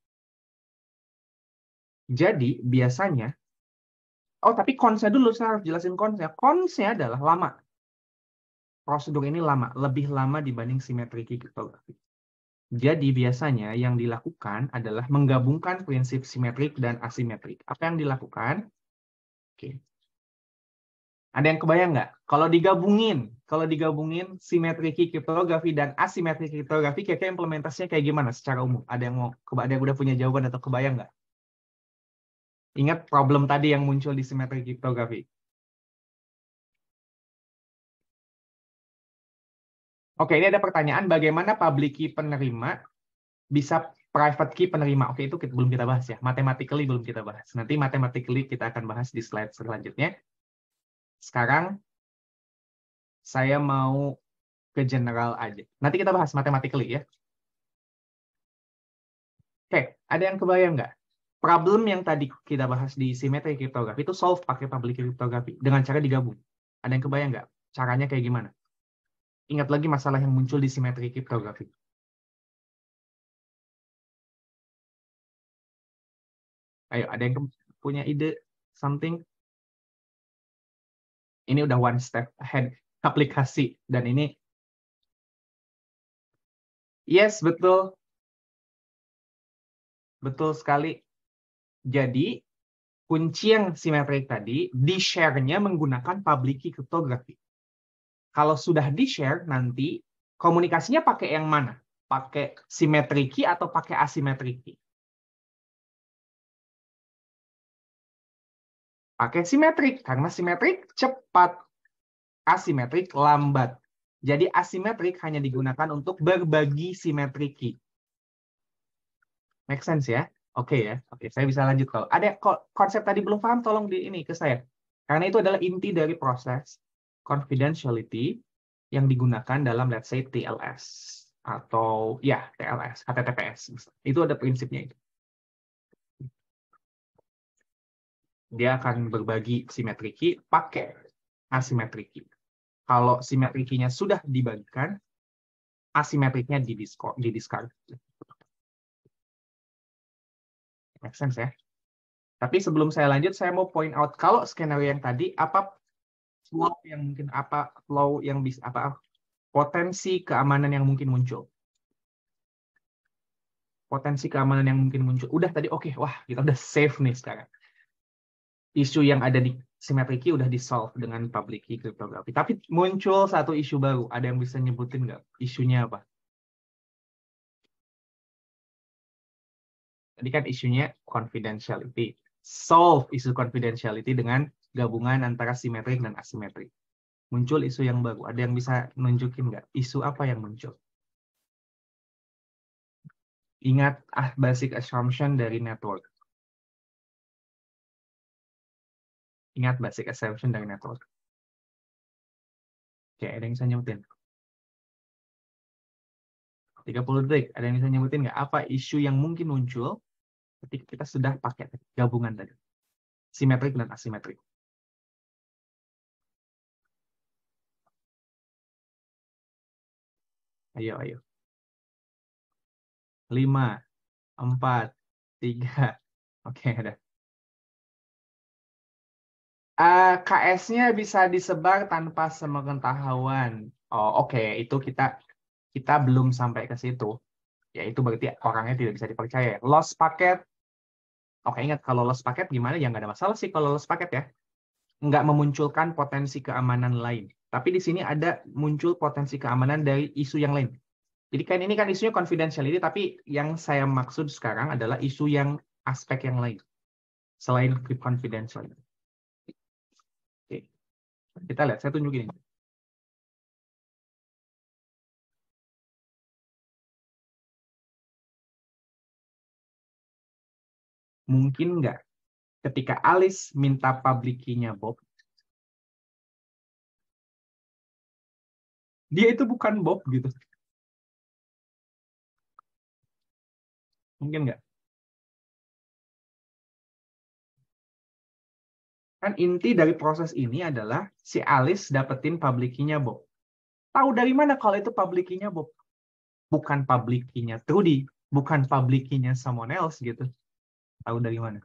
Jadi, biasanya, oh tapi konsnya dulu, saya harus jelasin konsnya. Konsnya adalah lama. Prosedur ini lama, lebih lama dibanding symmetric key cryptography. Jadi biasanya yang dilakukan adalah menggabungkan prinsip simetrik dan asimetrik. Apa yang dilakukan? Oke. Ada yang kebayang nggak? Kalau digabungin, kalau digabungin symmetric key cryptography dan asymmetric cryptography, kira-kira implementasinya kayak gimana secara umum? Ada yang mau, ada yang udah punya jawaban atau kebayang nggak? Ingat problem tadi yang muncul di symmetric cryptography. Oke, ini ada pertanyaan, bagaimana public key penerima bisa private key penerima? Oke, itu kita, belum kita bahas ya. Mathematically belum kita bahas. Nanti mathematically kita akan bahas di slide selanjutnya. Sekarang, saya mau ke general aja. Nanti kita bahas mathematically ya. Oke, ada yang kebayang nggak? Problem yang tadi kita bahas di symmetric cryptography itu solve pakai public key cryptography dengan cara digabung. Ada yang kebayang nggak? Caranya kayak gimana? Ingat lagi masalah yang muncul di symmetric cryptography. Ayo, ada yang punya ide something? Ini udah one step ahead aplikasi. Dan ini, yes, betul. Betul sekali. Jadi, kunci yang simetrik tadi, di-share-nya menggunakan public key cryptography. Kalau sudah di-share, nanti komunikasinya pakai yang mana? Pakai symmetric key atau pakai asymmetric key? Pakai simetrik, karena simetrik cepat. Asimetrik lambat. Jadi asimetrik hanya digunakan untuk berbagi simetrik key. Make sense ya? Oke okay, ya. Oke, okay, saya bisa lanjut kalau ada konsep tadi belum paham, tolong di ini ke saya. Karena itu adalah inti dari proses confidentiality yang digunakan dalam let's say T L S atau ya T L S, H T T P S. Itu ada prinsipnya itu. Dia akan berbagi simetrik key pakai asimetrik key. Kalau simetrik key-nya sudah dibagikan, asimetriknya di-discard. Make sense ya? Tapi sebelum saya lanjut, saya mau point out kalau skenario yang tadi, apa flow yang mungkin apa flow yang bisa apa potensi keamanan yang mungkin muncul. Potensi keamanan yang mungkin muncul. Udah tadi oke, okay, wah kita udah safe nih sekarang. Isu yang ada di symmetric key udah di-solve dengan public key cryptography. Tapi muncul satu isu baru. Ada yang bisa nyebutin nggak? Isunya apa? Tadi kan isunya confidentiality. Solve isu confidentiality dengan gabungan antara simetrik dan asimetrik. Muncul isu yang baru. Ada yang bisa nunjukin nggak? Isu apa yang muncul? Ingat ah, basic assumption dari network. Ingat basic assumption dari network. Oke, ada yang bisa nyebutin? tiga puluh detik. Ada yang bisa nyebutin nggak? Apa isu yang mungkin muncul ketika kita sudah pakai gabungan tadi? Simetrik dan asimetrik. Ayo, ayo. lima, empat, tiga. Oke, ada. Uh, K S-nya bisa disebar tanpa sepengetahuan. Oh, oke, okay. Itu kita kita belum sampai ke situ. Ya, itu berarti orangnya tidak bisa dipercaya. Lost packet. Oke, ingat kalau lost packet gimana? Ya nggak ada masalah sih kalau lost packet ya. Nggak memunculkan potensi keamanan lain. Tapi di sini ada muncul potensi keamanan dari isu yang lain. Jadi kan ini kan isunya confidentiality, tapi yang saya maksud sekarang adalah isu yang aspek yang lain. Selain confidentiality. Oke. Kita lihat, saya tunjukin ini. Mungkin nggak ketika Alice minta public key-nya Bob, dia itu bukan Bob gitu. Mungkin nggak? Kan inti dari proses ini adalah si Alice dapetin public key-nya Bob. Tahu dari mana kalau itu public key-nya Bob? Bukan public key-nya Trudy, bukan public key-nya someone else gitu. Tahu dari mana?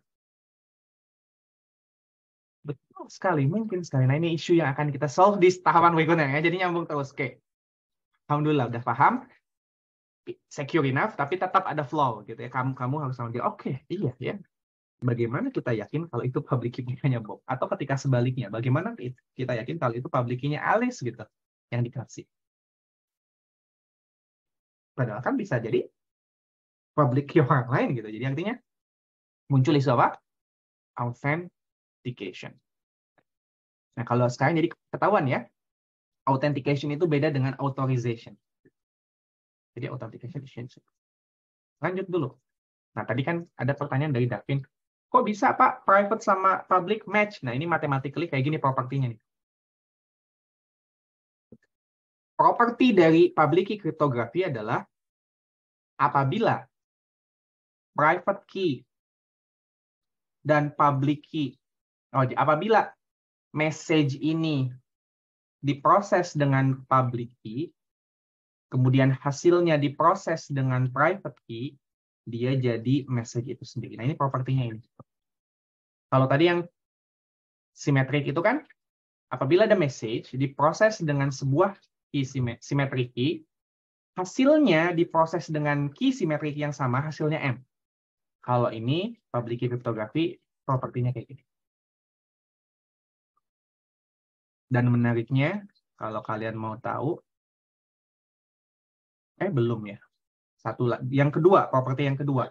Betul sekali, mungkin sekali. Nah, ini isu yang akan kita solve di tahapan berikutnya ya. Jadi nyambung terus. Oke. Alhamdulillah udah paham. Secure enough, tapi tetap ada flow gitu ya. Kamu kamu harus sama dia. Oke, iya ya. Bagaimana kita yakin kalau itu public key-nya Bob? Atau ketika sebaliknya, bagaimana kita yakin kalau itu public key-nya Alice gitu yang dikasih? Padahal kan bisa jadi public key orang lain gitu. Jadi artinya muncul isu apa? Authentication. Nah, kalau sekarang jadi ketahuan ya, authentication itu beda dengan authorization. Jadi authentication is lanjut dulu. Nah, tadi kan ada pertanyaan dari Davin. Kok bisa, Pak, private sama public match? Nah, ini mathematically kayak gini propertinya nih. Properti dari public key cryptography adalah apabila private key dan public key, oh, apabila message ini diproses dengan public key, kemudian hasilnya diproses dengan private key, dia jadi message itu sendiri. Nah, ini propertinya ini. Kalau tadi yang symmetric itu kan, apabila ada message diproses dengan sebuah key symmetric key, hasilnya diproses dengan key symmetric yang sama, hasilnya M. Kalau ini public key cryptography, propertinya kayak gini. Dan menariknya, kalau kalian mau tahu, eh belum ya. Satu lagi. Yang kedua, properti yang kedua.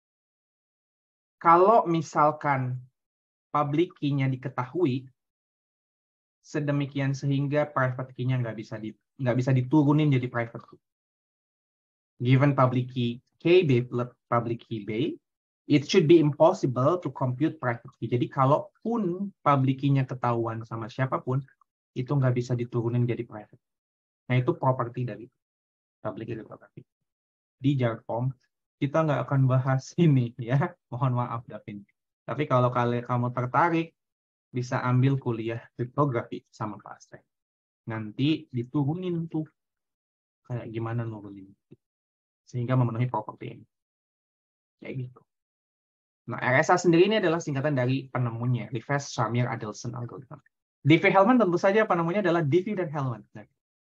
Kalau misalkan public key-nya diketahui, sedemikian sehingga private key-nya nggak bisa di, nggak bisa diturunin jadi private key. Given public key K B plus public key B, it should be impossible to compute private key. Jadi kalaupun public key-nya ketahuan sama siapapun, itu nggak bisa diturunin jadi private. Nah, itu properti dari public key cryptography. Di Jarkom, kita nggak akan bahas ini ya. Mohon maaf, Davin. Tapi kalau kalian kamu tertarik, bisa ambil kuliah kriptografi sama Pak Astek. Nanti diturunin tuh kayak gimana nurunin. Sehingga memenuhi properti ini. Kayak gitu. Nah, R S A sendiri ini adalah singkatan dari penemunya, Rivest Shamir Adelson algorithm. Diffie-Hellman tentu saja penemunya adalah Diffie dan Hellman. Nah,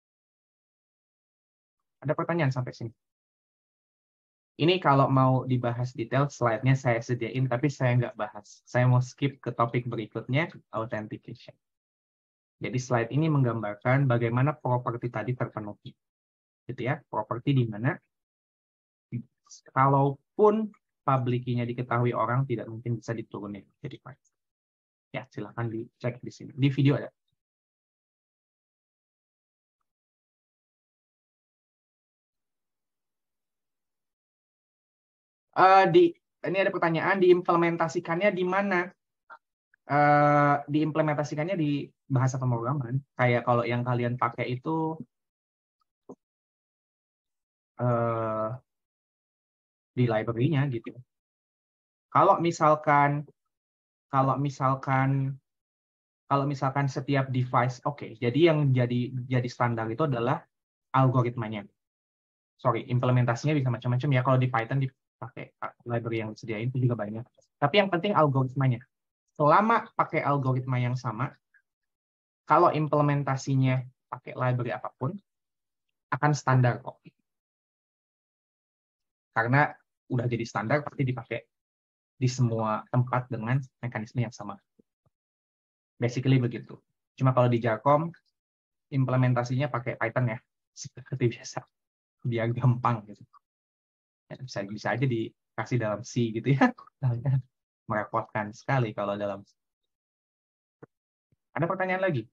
ada pertanyaan sampai sini? Ini kalau mau dibahas detail, slide-nya saya sediain, tapi saya nggak bahas. Saya mau skip ke topik berikutnya, authentication. Jadi slide ini menggambarkan bagaimana properti tadi terpenuhi. Gitu ya, properti di mana kalaupun public key-nya diketahui orang, tidak mungkin bisa diturunin jadi private. Ya, silakan dicek di sini. Di video ada. Uh, di ini ada pertanyaan, diimplementasikannya di mana? Uh, diimplementasikannya di bahasa pemrograman. Kayak kalau yang kalian pakai itu uh, di library-nya gitu. Kalau misalkan, kalau misalkan, kalau misalkan setiap device, oke. Okay, jadi yang jadi jadi standar itu adalah algoritmanya. Sorry, implementasinya bisa macam-macam ya. Kalau di Python dipakai library yang disediain itu juga banyak. Tapi yang penting algoritmanya. Selama pakai algoritma yang sama, kalau implementasinya pakai library apapun, akan standar kok. Karena udah jadi standar, pasti dipakai di semua tempat dengan mekanisme yang sama. Basically begitu. Cuma kalau di Jarkom, implementasinya pakai Python ya, seperti biasa. Biar gampang gitu. Ya, bisa, bisa aja dikasih dalam C gitu ya. Merepotkan sekali kalau dalam. Ada pertanyaan lagi?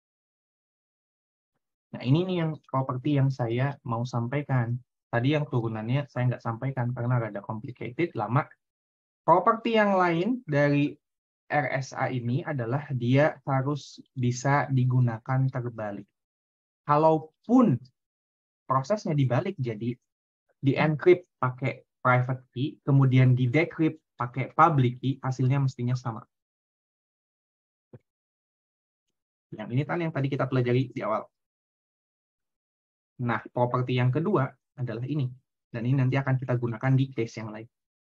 Nah, ini nih yang properti yang saya mau sampaikan. Tadi yang turunannya saya nggak sampaikan karena rada complicated, lama. Properti yang lain dari R S A ini adalah dia harus bisa digunakan terbalik. Kalaupun prosesnya dibalik, jadi di-encrypt pakai private key, kemudian di-decrypt pakai public key, hasilnya mestinya sama. Yang ini kan yang tadi kita pelajari di awal. Nah, properti yang kedua adalah ini. Dan ini nanti akan kita gunakan di case yang lain.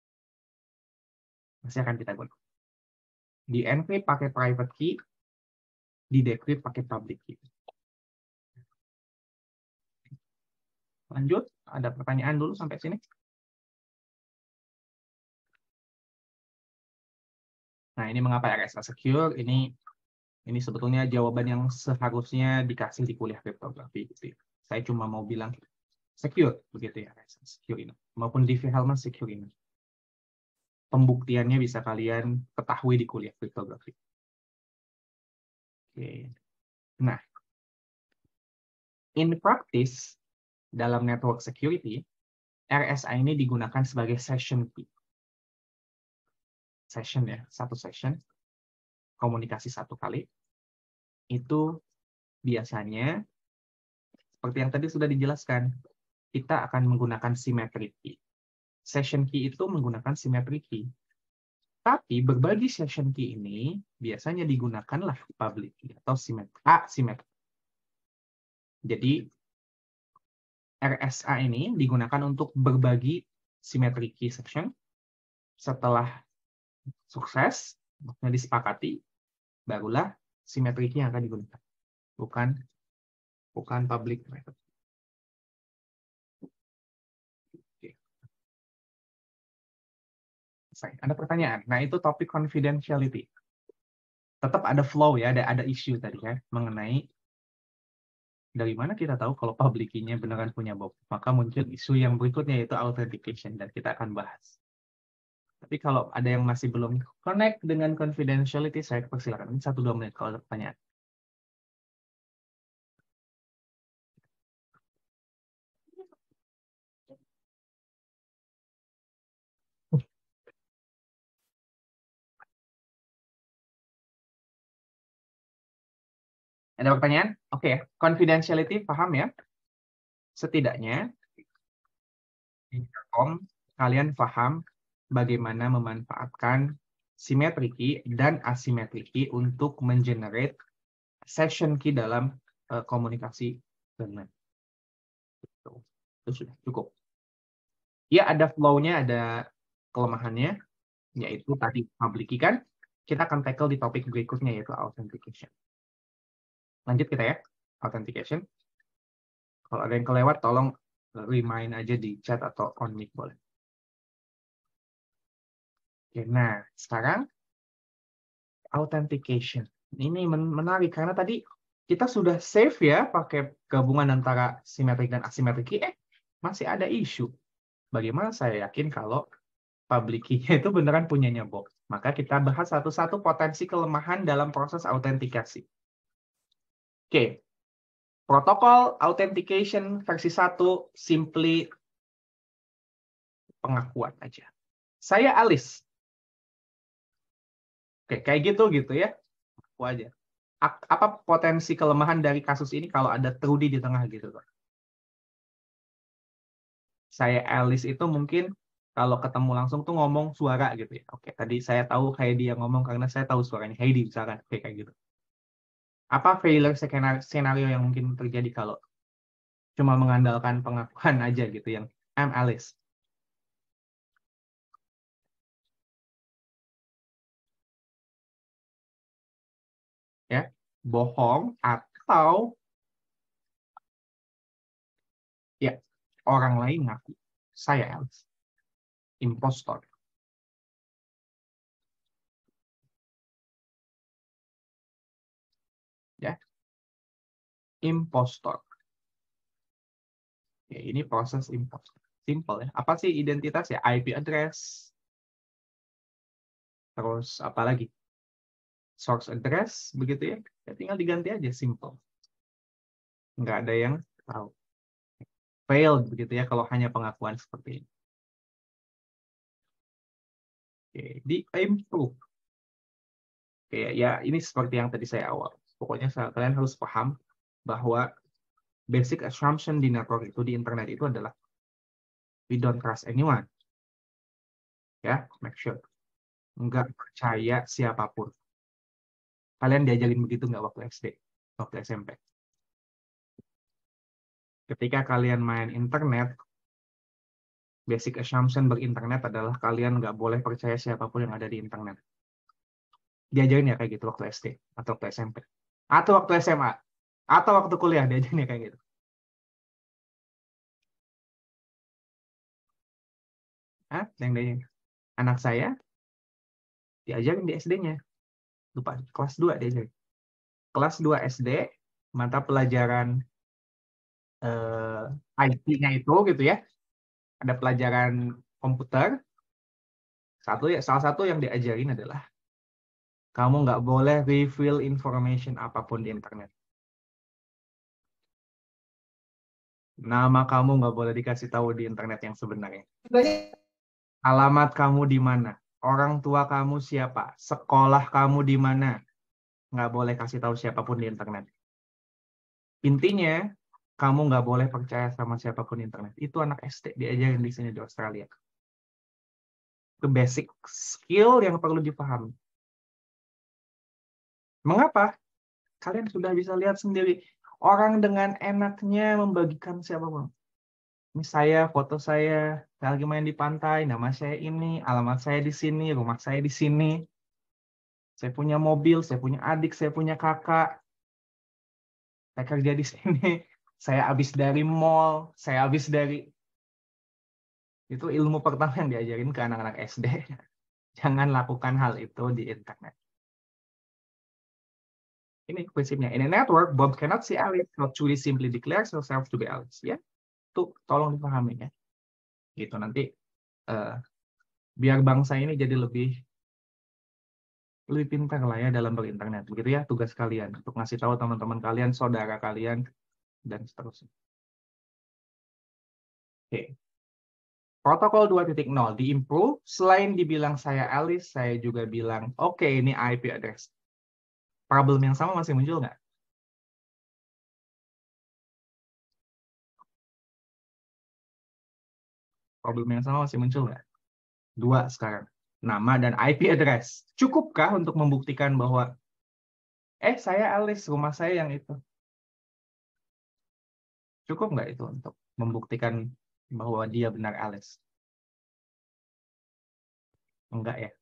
Masih akan kita gunakan. Di-encrypt pakai private key, di-decrypt pakai public key. Lanjut, ada pertanyaan dulu sampai sini? Nah, ini mengapa R S A secure? Ini ini sebetulnya jawaban yang seharusnya dikasih di kuliah kriptografi. Gitu. Saya cuma mau bilang secure, begitu ya, R S A secure ini. Maupun Diffie-Hellman secure ini. Pembuktiannya bisa kalian ketahui di kuliah kriptografi. Oke. Nah, in practice, dalam network security, R S A ini digunakan sebagai session key. Session ya, satu session, komunikasi satu kali, itu biasanya, seperti yang tadi sudah dijelaskan, kita akan menggunakan symmetric key. Session key itu menggunakan symmetric key. Tapi berbagi session key ini biasanya digunakanlah public key atau asymmetric. Jadi, R S A ini digunakan untuk berbagi symmetric key session. Setelah sukses, maksudnya disepakati, barulah symmetric key yang akan digunakan. Bukan bukan public method. Oke. Ada pertanyaan. Nah, itu topik confidentiality. Tetap ada flow ya, ada ada isu tadi ya mengenai dari mana kita tahu kalau public key-nya beneran punya Bob. Maka muncul isu yang berikutnya yaitu authentication dan kita akan bahas. Tapi kalau ada yang masih belum connect dengan confidentiality, saya persilakan. Ini satu dua menit kalau ada pertanyaan. Ada pertanyaan? Oke, okay. Confidentiality, paham ya? Setidaknya, di Telkom, kalian paham bagaimana memanfaatkan symmetric key dan asymmetric key untuk mengenerate session key dalam uh, komunikasi dengan. Itu, itu sudah cukup. Ya, ada flow-nya, ada kelemahannya, yaitu tadi public key kan. Kita akan tackle di topik berikutnya, yaitu authentication. Lanjut kita ya, authentication. Kalau ada yang kelewat, tolong remind aja di chat atau on mic boleh. Oke, nah sekarang authentication. Ini menarik karena tadi kita sudah save ya pakai gabungan antara symmetric dan asymmetric key. Eh, masih ada isu. Bagaimana saya yakin kalau public key-nya itu beneran punyanya Bob? Maka kita bahas satu-satu potensi kelemahan dalam proses autentikasi. Oke. Protokol authentication versi satu simply pengakuan aja. Saya Alice. Oke, kayak gitu gitu ya. Aku aja. Apa potensi kelemahan dari kasus ini kalau ada Trudy di tengah gitu, Pak? Saya Alice itu mungkin kalau ketemu langsung tuh ngomong suara gitu ya. Oke, tadi saya tahu Heidi yang ngomong karena saya tahu suaranya Heidi misalkan. Oke, kayak gitu. Apa failure skenario yang mungkin terjadi kalau cuma mengandalkan pengakuan aja gitu yang I'm Alice? Ya, bohong atau ya orang lain ngaku saya Alice, impostor. Ya, impostor. Ya, ini proses impostor. Simple ya. Apa sih identitas ya? I P address. Terus apa lagi? Source address, begitu ya. Ya tinggal diganti aja, simple. Nggak ada yang tahu. Failed, begitu ya, kalau hanya pengakuan seperti ini. Oke, di improve. Oke, ya ini seperti yang tadi saya awal. Pokoknya kalian harus paham bahwa basic assumption di network itu, di internet itu adalah we don't trust anyone. Ya, make sure. Nggak percaya siapapun. Kalian diajarin begitu nggak waktu S D, waktu S M P? Ketika kalian main internet, basic assumption berinternet adalah kalian nggak boleh percaya siapapun yang ada di internet. Diajarin ya kayak gitu waktu S D, atau waktu S M P, atau waktu S M A, atau waktu kuliah diajarin ya kayak gitu. Hah? Yang dari anak saya diajarin di S D-nya. Lupa, kelas dua diajarin. Kelas dua S D, mata pelajaran eh, I T-nya itu gitu ya. Ada pelajaran komputer. Satu ya, salah satu yang diajarin adalah kamu nggak boleh reveal information apapun di internet. Nama kamu nggak boleh dikasih tahu di internet yang sebenarnya. Alamat kamu di mana? Orang tua kamu siapa? Sekolah kamu di mana? Nggak boleh kasih tahu siapapun di internet. Intinya, kamu nggak boleh percaya sama siapapun di internet. Itu anak S D diajarin di sini di Australia. Itu basic skill yang perlu dipahami. Mengapa? Kalian sudah bisa lihat sendiri. Orang dengan enaknya membagikan siapapun. Ini saya, foto saya, saya lagi main di pantai, nama saya ini, alamat saya di sini, rumah saya di sini. Saya punya mobil, saya punya adik, saya punya kakak. Saya kerja di sini. Saya habis dari mall, saya habis dari... Itu ilmu pertama yang diajarin ke anak-anak S D. Jangan lakukan hal itu di internet. Ini prinsipnya. In a network, Bob cannot see Alice, not Julie simply declares herself to be Alice. Ya, tuh tolong dipahami ya. Gitu nanti uh, biar bangsa ini jadi lebih lebih pintar lah ya dalam berinternet. Begitu ya tugas kalian untuk ngasih tahu teman-teman kalian, saudara kalian, dan seterusnya. Oke. Protokol dua titik nol di-improve. Selain dibilang saya Alice, saya juga bilang, oke okay, ini I P address. Problem yang sama masih muncul nggak? Problem yang sama masih muncul nggak? Dua sekarang. Nama dan I P address. Cukupkah untuk membuktikan bahwa, eh saya Alice, rumah saya yang itu? Cukup nggak itu untuk membuktikan bahwa dia benar Alice? Enggak ya?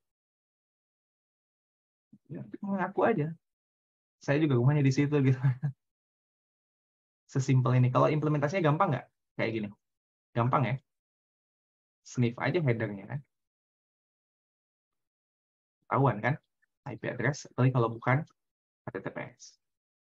Ya, mengaku aja. Saya juga rumahnya di situ gitu. Sesimpel ini. Kalau implementasinya gampang nggak? Kayak gini. Gampang ya? Sniff aja headernya kan. Tahuan kan? I P address, tapi kalau bukan H T T P S.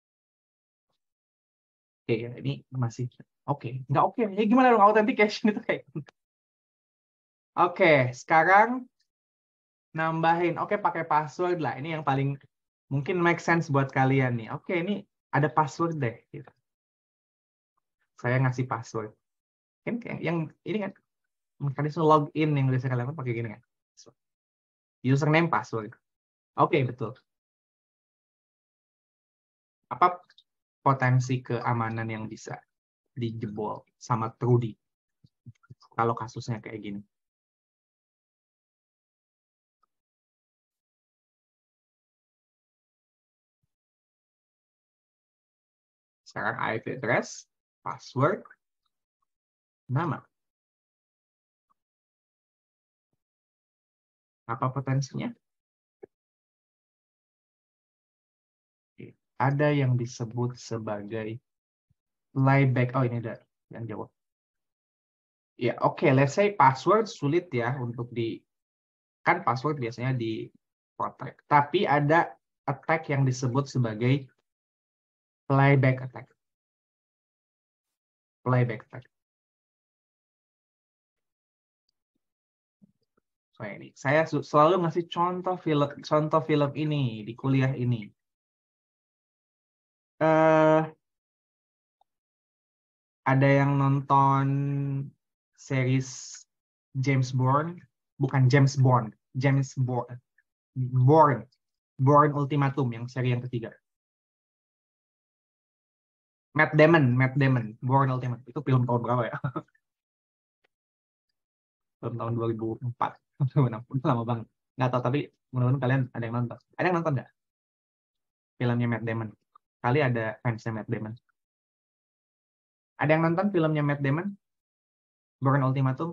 Oke, ya, ini masih oke. Okay. Nggak oke. Okay. Ya gimana dong authentication itu kayak gitu. Oke, sekarang nambahin. Oke, pakai password lah. Ini yang paling mungkin make sense buat kalian nih. Oke, ini ada password deh. Gitu. Saya ngasih password. Kan yang ini kan mekanisme login yang bisa kalian pakai gini kan. Username, password. Oke, betul. Apa potensi keamanan yang bisa dijebol sama Trudy kalau kasusnya kayak gini? Sekarang I P address, password, nama. Apa potensinya? Ada yang disebut sebagai playback. Oh, ini ada yang jawab. Ya, oke. Okay. Let's say password sulit ya untuk di... Kan password biasanya di protect. Tapi ada attack yang disebut sebagai playback attack. Playback attack. So, ini. Saya selalu ngasih contoh film, contoh film ini di kuliah ini. Uh, ada yang nonton series James Bond, bukan James Bond, James Bourne. Bourne. Bourne Ultimatum yang seri yang ketiga. Matt Damon, Matt Damon, Bourne Ultimatum. Itu film tahun berapa ya? Film tahun dua ribu empat. Lama banget. Nggak tahu, tapi mudah-mudahan kalian ada yang nonton. Ada yang nonton nggak? Filmnya Matt Damon. Kali ada fansnya Matt Damon. Ada yang nonton filmnya Matt Damon? Bourne Ultimatum?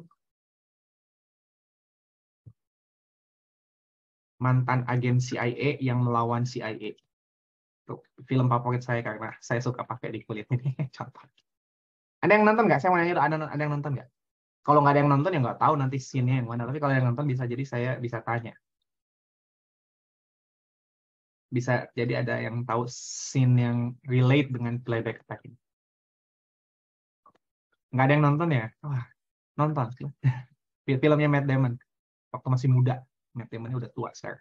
Mantan agen C I A yang melawan C I A. Tuh, film favorit saya karena saya suka pakai di kulit ini. Contoh. Ada yang nonton nggak? Saya mau nanya, ada, ada yang nonton nggak? Kalau nggak ada yang nonton ya nggak tahu nanti scene-nya yang mana. Tapi kalau yang nonton bisa jadi saya bisa tanya. Bisa jadi ada yang tahu scene yang relate dengan playback attack ini. Nggak ada yang nonton ya? Wah, nonton. Filmnya Matt Damon. Waktu masih muda. Matt Damon udah tua sekarang.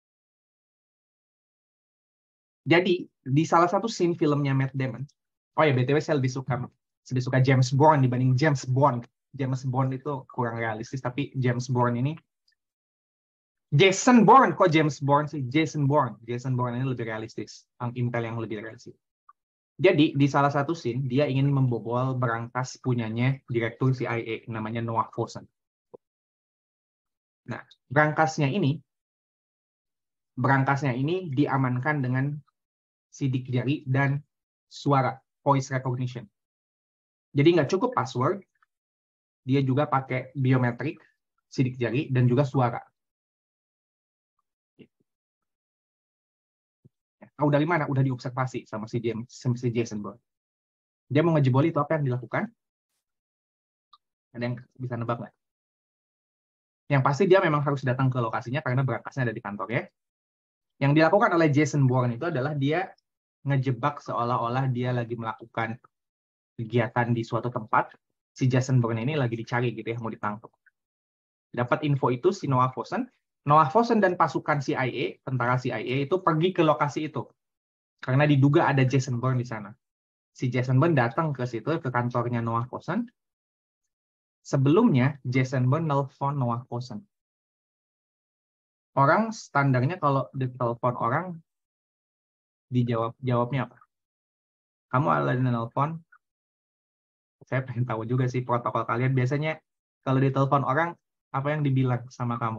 Jadi, di salah satu scene filmnya Matt Damon, oh ya, B T W saya lebih suka, lebih suka James Bond dibanding James Bond. James Bond itu kurang realistis, tapi James Bond ini, Jason Bourne, kok James Bond sih? Jason Bourne. Jason Bourne ini lebih realistis. Ang Intel yang lebih realistis. Jadi, di salah satu scene, dia ingin membobol berangkas punyanya direktur C I A, namanya Noah Fossen. Nah, berangkasnya ini, berangkasnya ini diamankan dengan sidik jari dan suara, voice recognition. Jadi nggak cukup password, dia juga pakai biometrik, sidik jari, dan juga suara. Tahu dari mana? Udah diobservasi sama si James, sama si Jason Bourne. Dia mau ngejebol itu, apa yang dilakukan? Ada yang bisa nebak nggak? Yang pasti dia memang harus datang ke lokasinya karena berangkasnya ada di kantor ya. Yang dilakukan oleh Jason Bourne itu adalah dia ngejebak seolah-olah dia lagi melakukan kegiatan di suatu tempat. Si Jason Bourne ini lagi dicari gitu ya, mau ditangkap. Dapat info itu si Noah Fossen. Noah Fossen dan pasukan C I A, tentara C I A itu pergi ke lokasi itu. Karena diduga ada Jason Bourne di sana. Si Jason Bourne datang ke situ, ke kantornya Noah Fossen. Sebelumnya, Jason Bourne nelfon Noah Fossen. Orang standarnya kalau ditelepon orang, dijawab jawabnya apa? Kamu ada di nelfon? Saya pengen tahu juga sih protokol kalian. Biasanya kalau ditelepon orang, apa yang dibilang sama kamu?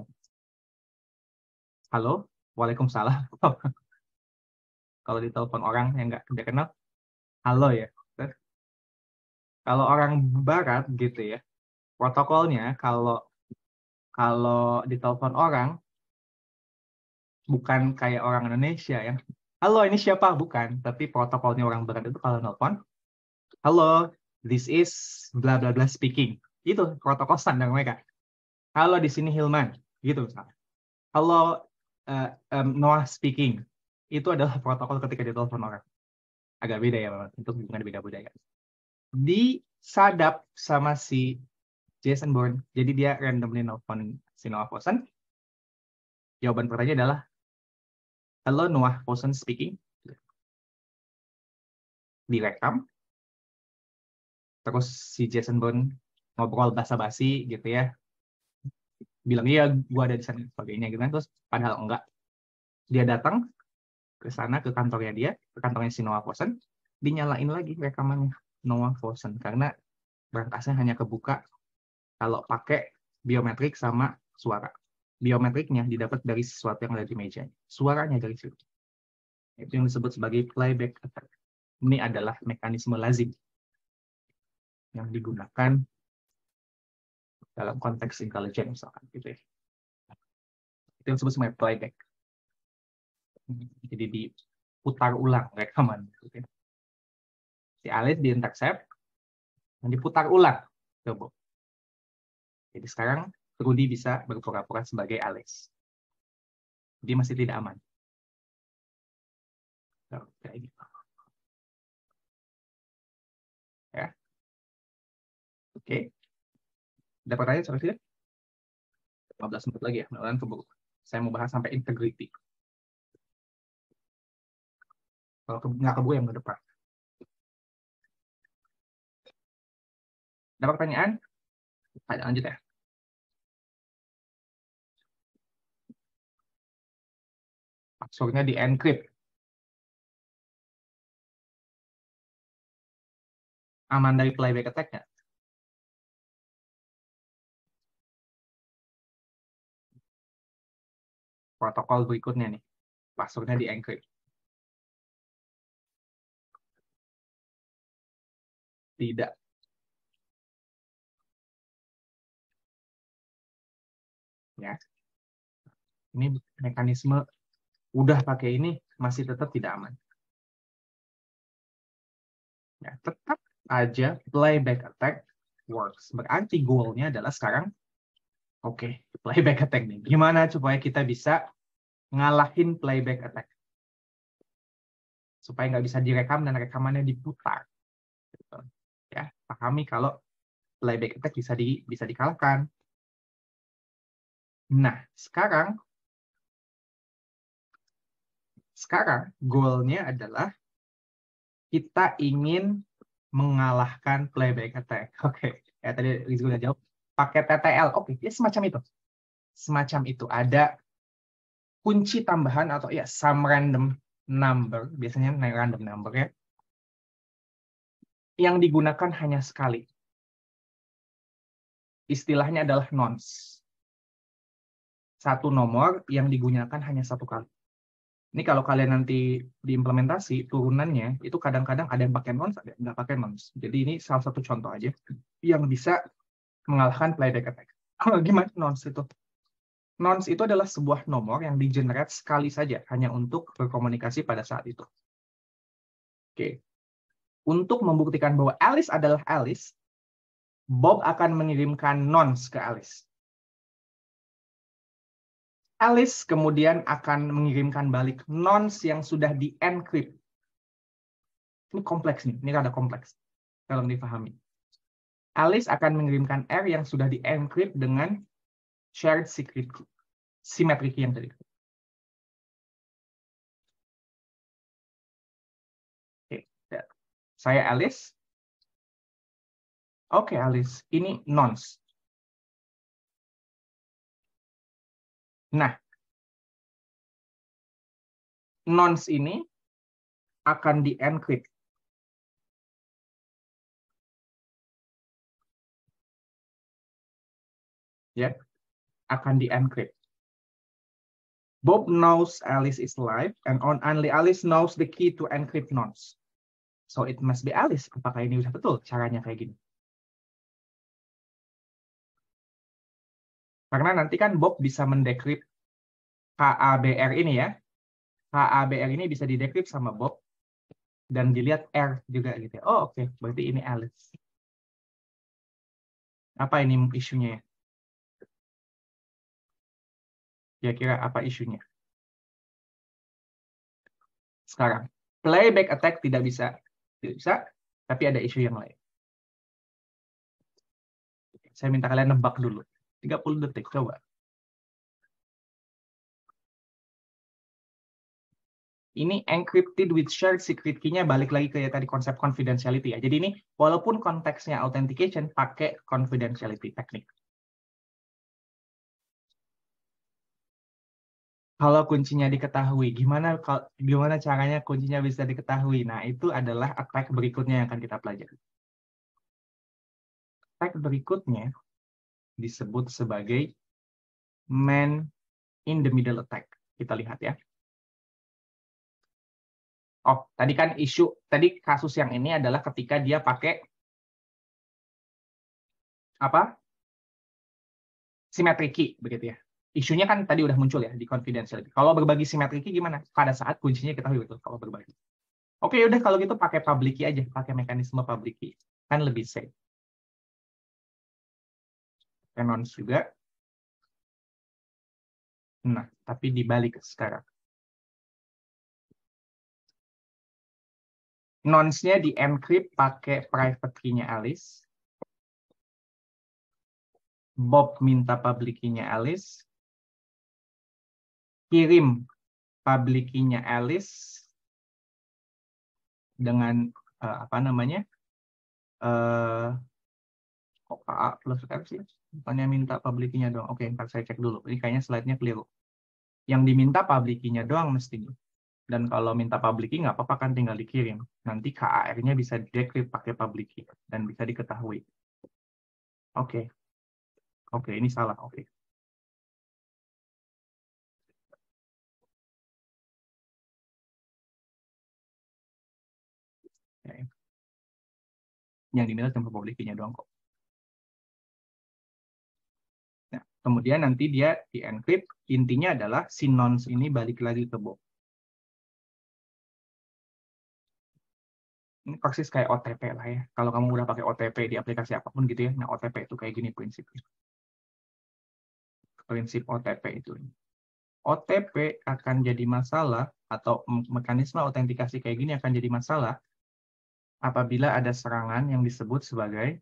Halo? Waalaikumsalam. Kalau ditelepon orang yang nggak kenal, halo ya. Kalau orang barat gitu ya, protokolnya kalau kalau ditelepon orang, bukan kayak orang Indonesia ya. Halo, ini siapa? Bukan. Tapi protokolnya orang barat itu kalau nelpon, halo, this is bla bla bla speaking. Itu protokol standar mereka. Halo, di sini Hilman. Gitu misalnya. Halo, uh, um, Noah speaking. Itu adalah protokol ketika ditelepon orang. Agak beda ya, Bapak. Itu bukan beda budaya. Disadap sama si Jason Bourne. Jadi dia randomly nelfon si Noah Fossen. Jawaban pertanyaan adalah, halo, Noah Fossen speaking. Direkam. Terus si Jason Bourne ngobrol basa-basi gitu ya. Bilang, iya, gue ada di sana, sebagainya gitu kan. Terus padahal enggak. Dia datang ke sana, ke kantornya dia, ke kantornya si Noah Fossen. Dinyalain lagi rekamannya Noah Fossen. Karena berangkasnya hanya kebuka kalau pakai biometrik sama suara. Biometriknya didapat dari sesuatu yang ada di mejanya. Suaranya dari situ. Itu yang disebut sebagai playback attack. Ini adalah mekanisme lazim yang digunakan dalam konteks intelijen misalkan gitu ya. Itu yang disebut sebagai playback. Jadi diputar ulang rekaman gitu ya. Si Alice diintercept dan diputar ulang. Coba. Jadi sekarang Rudy bisa berpura-pura sebagai Alice. Dia masih tidak aman. So, kayak gitu. Ya. Oke. Ada pertanyaan soal tidak? lima belas menit lagi ya. Mudah-mudahan keburu. Saya mau bahas sampai integrity. Kalau ke, nggak keburu yang ke depan. Ada pertanyaan? Lanjut ya. Passwordnya di encrypt. Aman dari playback attack nggak? Protokol berikutnya nih, passwordnya di encrypt. Tidak. Ya. Ini mekanisme udah pakai ini masih tetap tidak aman. Ya, tetap aja playback attack works. Berarti goal-nya adalah sekarang, oke, okay, playback attack nih. Gimana supaya kita bisa ngalahin playback attack? Supaya nggak bisa direkam dan rekamannya diputar. Gitu. Ya, pahami kalau playback attack bisa di bisa dikalahkan. Nah, sekarang sekarang goal-nya adalah kita ingin mengalahkan playback attack. Oke, okay. Ya tadi Rizky udah jawab. Pakai T T L. Oke, okay. Ya semacam itu. Semacam itu. Ada kunci tambahan atau ya some random number. Biasanya random number ya. Yang digunakan hanya sekali. Istilahnya adalah nonce. Satu nomor yang digunakan hanya satu kali. Ini kalau kalian nanti diimplementasi turunannya itu kadang-kadang ada yang pakai nonce, ada yang nggak pakai nonce. Jadi ini salah satu contoh aja yang bisa mengalahkan playback attack. Gimana nonce itu? Nonce itu adalah sebuah nomor yang di-generate sekali saja hanya untuk berkomunikasi pada saat itu. Oke. Untuk membuktikan bahwa Alice adalah Alice, Bob akan mengirimkan nonce ke Alice. Alice kemudian akan mengirimkan balik nonce yang sudah di-encrypt. Ini kompleks nih, ini rada kompleks. Kalau dipahami. Alice akan mengirimkan R yang sudah di-encrypt dengan shared secret key. Symmetric key yang tadi. Oke, saya Alice. Oke, Alice, ini nonce. Nah, nonce ini akan di-encrypt. Ya, akan di-encrypt. Bob knows Alice is alive, and only Alice knows the key to encrypt nonce. So it must be Alice. Apakah ini sudah betul caranya kayak gini? Karena nanti kan Bob bisa mendekrypt K A B R ini ya. K A B R ini bisa didekrypt sama Bob. Dan dilihat R juga gitu. Oh oke, okay. Berarti ini Alice. Apa ini isunya ya? Kira-kira apa isunya? Sekarang, playback attack tidak bisa. Tidak bisa, tapi ada isu yang lain. Saya minta kalian nebak dulu. tiga puluh detik, coba. Ini encrypted with shared secret key-nya balik lagi ke ya, tadi konsep confidentiality ya. Jadi ini walaupun konteksnya authentication pakai confidentiality teknik. Kalau kuncinya diketahui, gimana gimana caranya kuncinya bisa diketahui? Nah, itu adalah attack berikutnya yang akan kita pelajari. Attack berikutnya disebut sebagai man in the middle attack. Kita lihat ya. Oh, tadi kan isu, tadi kasus yang ini adalah ketika dia pakai apa? Symmetric key, begitu ya. Isunya kan tadi udah muncul ya di confidentiality. Kalau berbagi symmetric key gimana? Pada saat kuncinya ketahui betul kalau berbagi. Oke, udah kalau gitu pakai public key aja, pakai mekanisme public key. Kan lebih safe. Nonce juga. Nah, tapi dibalik sekarang. Nonce-nya di-encrypt pakai private key-nya Alice. Bob minta public key-nya Alice. Kirim public key-nya Alice dengan uh, apa namanya? Uh, kok A plus R sih? Bukannya minta public key-nya dong. Oke, ntar saya cek dulu. Ini kayaknya slide-nya keliru. Yang diminta public key-nya doang mestinya. Dan kalau minta public key nggak apa-apa kan tinggal dikirim. Nanti K A R-nya bisa di-decrypt pakai public key dan bisa diketahui. Oke. Oke, ini salah. Oke. Oke. Yang diminta cuma public key-nya doang kok. Nah, kemudian nanti dia di-encrypt. Intinya adalah si nonce ini balik lagi ke Bob. Ini persis kayak O T P lah ya. Kalau kamu udah pakai O T P di aplikasi apapun gitu ya, nah O T P itu kayak gini prinsipnya. Prinsip O T P itu. O T P akan jadi masalah atau mekanisme autentikasi kayak gini akan jadi masalah apabila ada serangan yang disebut sebagai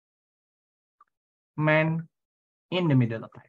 man in the middle attack.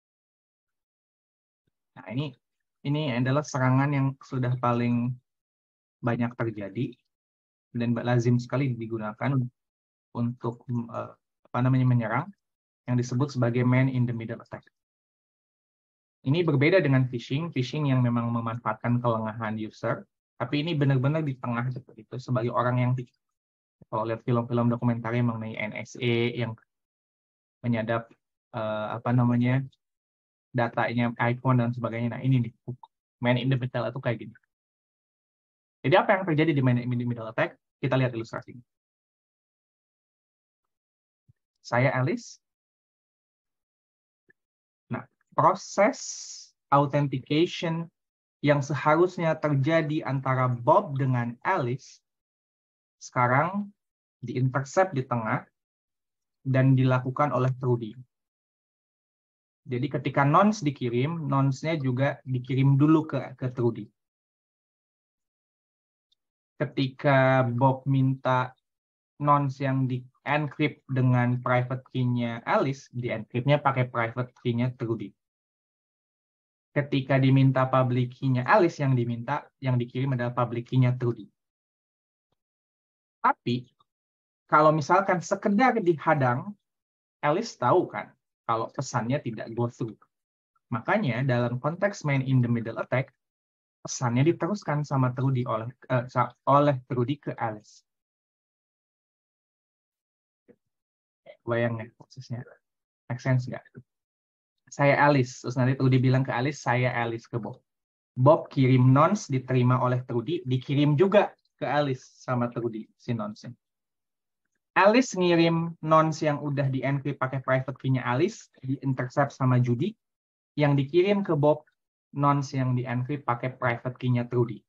Nah, ini ini adalah serangan yang sudah paling banyak terjadi dan lazim sekali digunakan untuk uh, apa namanya menyerang yang disebut sebagai man in the middle attack. Ini berbeda dengan phishing, phishing yang memang memanfaatkan kelengahan user, tapi ini benar-benar di tengah seperti itu sebagai orang yang kalau lihat film-film dokumenter mengenai N S A yang menyadap uh, apa namanya datanya iPhone dan sebagainya. Nah, ini nih man in the middle itu kayak gini. Jadi apa yang terjadi di man in the middle attack? Kita lihat ilustrasinya. Saya Alice. Nah, proses authentication yang seharusnya terjadi antara Bob dengan Alice sekarang di-intercept di tengah dan dilakukan oleh Trudy. Jadi ketika nonce dikirim, nonce-nya juga dikirim dulu ke, ke Trudy. Ketika Bob minta nonce yang di-encrypt dengan private key-nya Alice, di-encrypt-nya pakai private key-nya Trudy. Ketika diminta public key-nya Alice, yang diminta, yang dikirim adalah public key-nya Trudy. Tapi, kalau misalkan sekedar dihadang, Alice tahu kan kalau pesannya tidak go through. Makanya dalam konteks man in the middle attack, pesannya diteruskan sama Trudy oleh uh, oleh Trudy ke Alice. Bayang ya prosesnya. Make sense nggak? Saya Alice, terus nanti Trudy bilang ke Alice, saya Alice ke Bob. Bob kirim nonce, diterima oleh Trudy, dikirim juga ke Alice sama Trudy, si nonce. Alice ngirim nonce yang udah di-encrypt pakai private key-nya Alice, di-intercept sama Judy, yang dikirim ke Bob, nonce yang di-encrypt pakai private key-nya Trudy.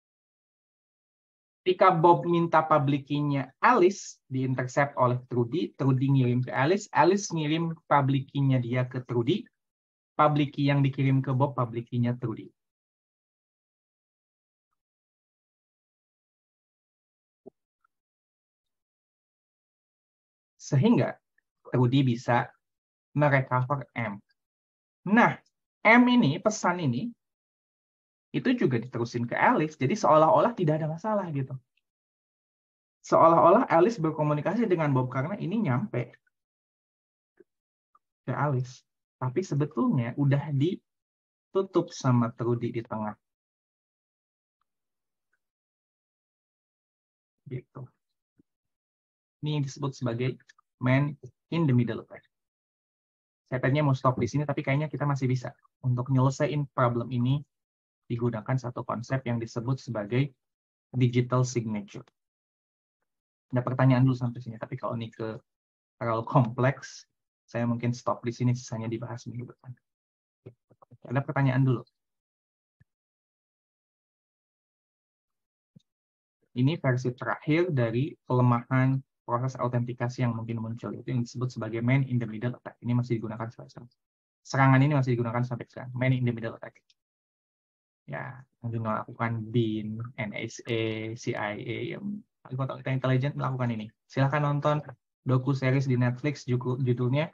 Ketika Bob minta public key-nya Alice, di-intercept oleh Trudy, Trudy ngirim ke Alice, Alice ngirim public key-nya dia ke Trudy, public key yang dikirim ke Bob, public key-nya Trudy. Sehingga Trudy bisa merecover M. Nah, M ini, pesan ini, itu juga diterusin ke Alice, jadi seolah-olah tidak ada masalah gitu. Seolah-olah Alice berkomunikasi dengan Bob karena ini nyampe ke Alice. Tapi sebetulnya udah ditutup sama Trudy di tengah. Gitu. Ini yang disebut sebagai man in the middle attack. Saya tadinya mau stop di sini, tapi kayaknya kita masih bisa. Untuk nyelesain problem ini, digunakan satu konsep yang disebut sebagai digital signature. Ada pertanyaan dulu sampai sini, tapi kalau ini ke terlalu kompleks, saya mungkin stop di sini, sisanya dibahas minggu depan. Ada pertanyaan dulu. Ini versi terakhir dari kelemahan proses autentikasi yang mungkin muncul, itu yang disebut sebagai man in the middle attack. Ini masih digunakan sampai sekarang. Serangan ini masih digunakan sampai sekarang, man in the middle attack. Ya, mungkin melakukan B I N, N S A, C I A, yang kita intelijen melakukan ini. Silahkan nonton doku series di Netflix, judulnya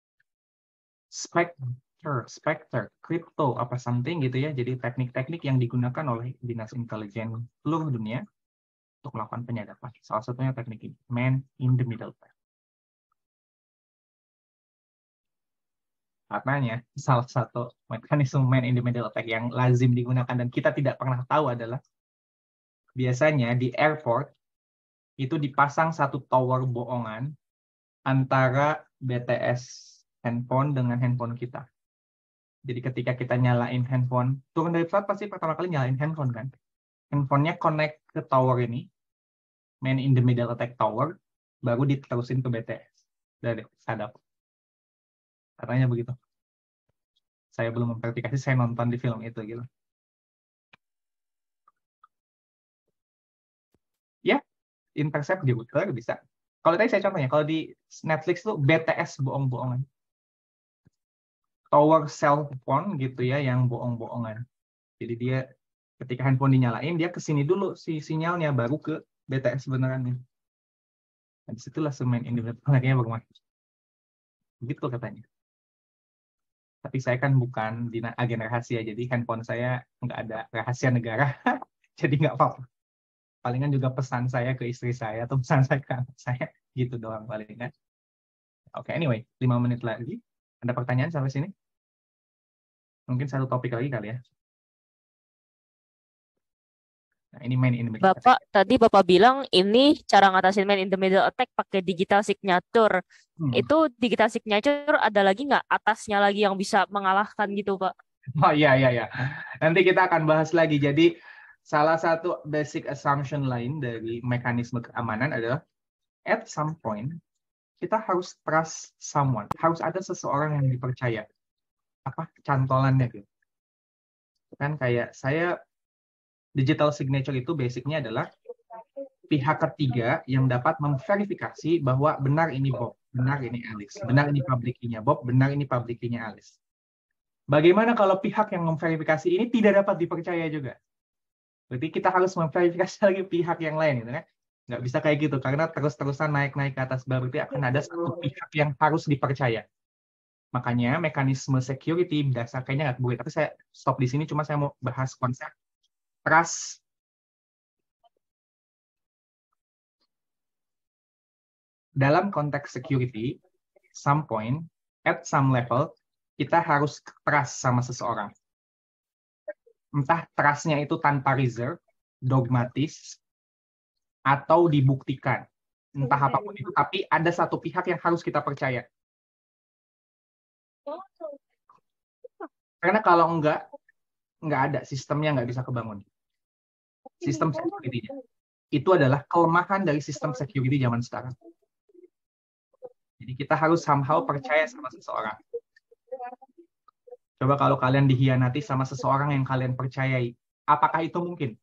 Spectre, Spectre, Crypto, apa something gitu ya. Jadi teknik-teknik yang digunakan oleh dinas intelijen seluruh dunia untuk melakukan penyadapan. Salah satunya teknik ini, man in the middle. Karenanya, salah satu mekanisme man in the middle attack yang lazim digunakan dan kita tidak pernah tahu adalah biasanya di airport itu dipasang satu tower bohongan antara B T S handphone dengan handphone kita. Jadi ketika kita nyalain handphone, turun dari pesawat pasti pertama kali nyalain handphone kan. Handphonenya connect ke tower ini, man in the middle attack tower, baru diterusin ke B T S. Dari sadap. Katanya begitu. Saya belum memverifikasi, saya nonton di film itu gitu. Ya, intercept di router bisa. Kalau tadi saya contohnya, kalau di Netflix tuh B T S bohong-bohongan. Tower cell phone gitu ya, yang bohong-bohongan. Jadi dia ketika handphone dinyalain, dia kesini dulu si sinyalnya, baru ke B T S beneran nih. Nah, disitulah semen independentnya bagaimana. Begitu katanya. Tapi saya kan bukan di agen rahasia, jadi handphone saya nggak ada rahasia negara, jadi nggak apa-apa. Palingan juga pesan saya ke istri saya atau pesan saya ke anak saya, gitu doang palingan. Oke, okay, anyway, lima menit lagi. Ada pertanyaan sampai sini? Mungkin satu topik lagi kali ya. Nah, ini main in the middle Bapak, attack. tadi Bapak bilang ini cara ngatasin man in the middle attack pakai digital signature. Hmm. Itu digital signature ada lagi nggak atasnya lagi yang bisa mengalahkan gitu, Pak? Oh iya, iya, iya. Nanti kita akan bahas lagi. Jadi, salah satu basic assumption lain dari mekanisme keamanan adalah at some point, kita harus trust someone. Harus ada seseorang yang dipercaya. Apa cantolannya gitu. Kan kayak saya, digital signature itu basicnya adalah pihak ketiga yang dapat memverifikasi bahwa benar ini Bob, benar ini Alice, benar ini public key-nya Bob, benar ini public key-nya Alice. Bagaimana kalau pihak yang memverifikasi ini tidak dapat dipercaya juga? Berarti kita harus memverifikasi lagi pihak yang lain, gitu kan? Nggak bisa kayak gitu, karena terus-terusan naik-naik ke atas, berarti akan ada satu pihak yang harus dipercaya. Makanya mekanisme security dasar kayaknya nggak boleh, tapi saya stop di sini, cuma saya mau bahas konsep trust. Dalam konteks security, some point, at some level, kita harus trust sama seseorang. Entah trust-nya itu tanpa reserve, dogmatis, atau dibuktikan. Entah apapun itu, tapi ada satu pihak yang harus kita percaya. Karena kalau enggak, enggak ada, sistemnya enggak bisa kebangun. Sistem security-nya. Itu adalah kelemahan dari sistem security zaman sekarang. Jadi kita harus somehow percaya sama seseorang. Coba kalau kalian dikhianati sama seseorang yang kalian percayai, apakah itu mungkin?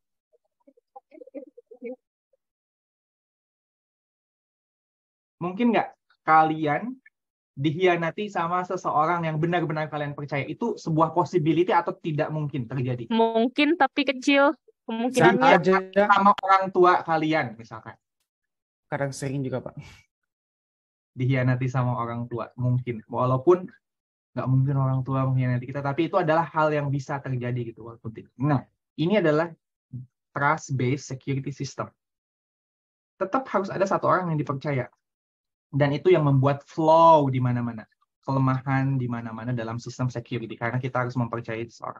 Mungkin nggak kalian dikhianati sama seseorang yang benar-benar kalian percaya? Itu sebuah possibility atau tidak mungkin terjadi? Mungkin, tapi kecil kemungkinannya. aja sama orang tua kalian misalkan. Kadang sering juga, Pak. Dikhianati sama orang tua, mungkin. Walaupun nggak mungkin orang tua mengkhianati kita, tapi itu adalah hal yang bisa terjadi gitu. Walaupun tidak. Nah, ini adalah trust-based security system. Tetap harus ada satu orang yang dipercaya. Dan itu yang membuat flow di mana-mana. Kelemahan di mana-mana dalam sistem security. Karena kita harus mempercayai seseorang.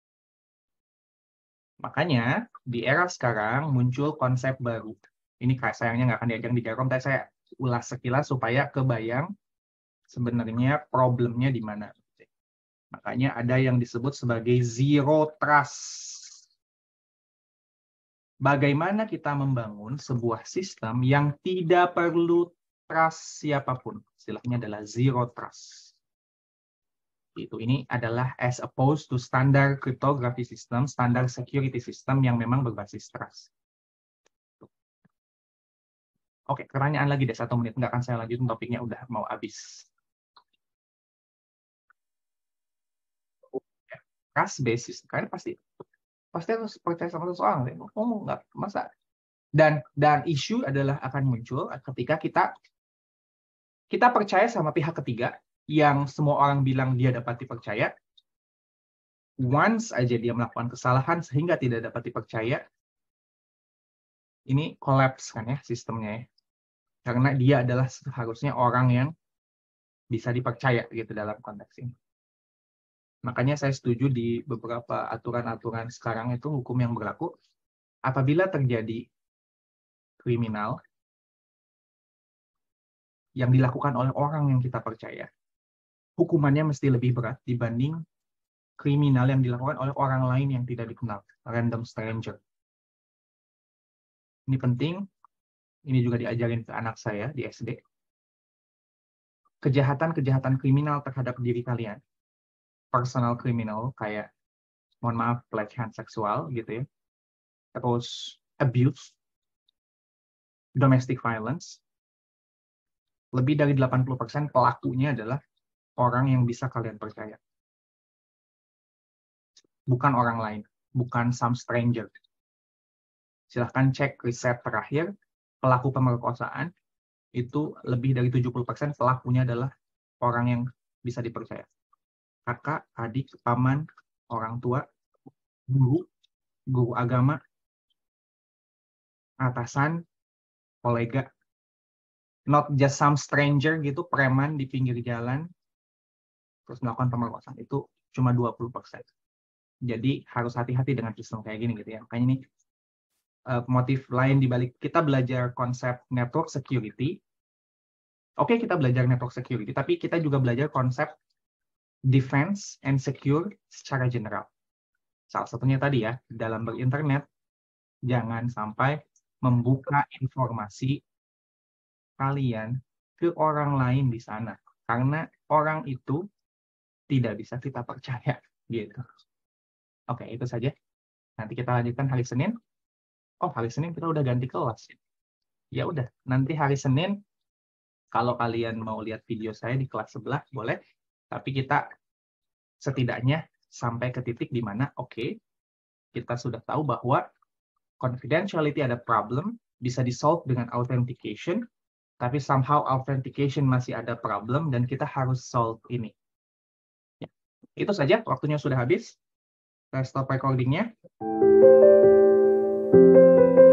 Makanya, di era sekarang muncul konsep baru. Ini sayangnya nggak akan diajarkan di Jarom, tapi saya ulas sekilas supaya kebayang sebenarnya problemnya di mana. Makanya ada yang disebut sebagai zero trust. Bagaimana kita membangun sebuah sistem yang tidak perlu trust siapapun. Istilahnya adalah zero trust. Itu ini adalah as opposed to standar cryptography system, standar security system yang memang berbasis trust. Oke, pertanyaan lagi deh satu menit. Nggak akan saya lanjutin, topiknya udah mau habis. Trust basis, karena pasti pasti harus percaya sama seseorang. Oh, nggak masa. Dan dan isu adalah akan muncul ketika kita kita percaya sama pihak ketiga yang semua orang bilang dia dapat dipercaya. Once aja dia melakukan kesalahan sehingga tidak dapat dipercaya, ini collapse kan ya sistemnya ya. Karena dia adalah seharusnya orang yang bisa dipercaya gitu dalam konteks ini. Makanya saya setuju di beberapa aturan-aturan sekarang itu hukum yang berlaku, apabila terjadi kriminal yang dilakukan oleh orang yang kita percaya, hukumannya mesti lebih berat dibanding kriminal yang dilakukan oleh orang lain yang tidak dikenal, random stranger. Ini penting, ini juga diajarin ke anak saya di S D. Kejahatan-kejahatan kriminal terhadap diri kalian, personal criminal, kayak, mohon maaf, pelecehan seksual, gitu ya, terus abuse, domestic violence, lebih dari delapan puluh persen pelakunya adalah orang yang bisa kalian percaya. Bukan orang lain, bukan some stranger. Silahkan cek riset terakhir, pelaku pemerkosaan, itu lebih dari tujuh puluh persen pelakunya adalah orang yang bisa dipercaya. Kakak, adik, paman, orang tua, guru, guru agama, atasan, kolega, not just some stranger gitu, preman di pinggir jalan, terus melakukan pemerkosaan, itu cuma dua puluh persen. Jadi harus hati-hati dengan sistem kayak gini gitu ya. Makanya ini uh, motif lain dibalik kita belajar konsep network security. Oke, kita belajar network security, tapi kita juga belajar konsep defense and secure secara general. Salah satunya tadi ya, dalam berinternet, jangan sampai membuka informasi kalian ke orang lain di sana. Karena orang itu tidak bisa kita percaya. Gitu. Oke, itu saja. Nanti kita lanjutkan hari Senin. Oh, hari Senin kita udah ganti kelas. Ya udah, nanti hari Senin, kalau kalian mau lihat video saya di kelas sebelah, boleh. Tapi kita setidaknya sampai ke titik di mana, oke, okay, kita sudah tahu bahwa confidentiality ada problem, bisa di-solve dengan authentication, tapi somehow authentication masih ada problem, dan kita harus solve ini. Ya, itu saja, waktunya sudah habis. Saya stop recordingnya.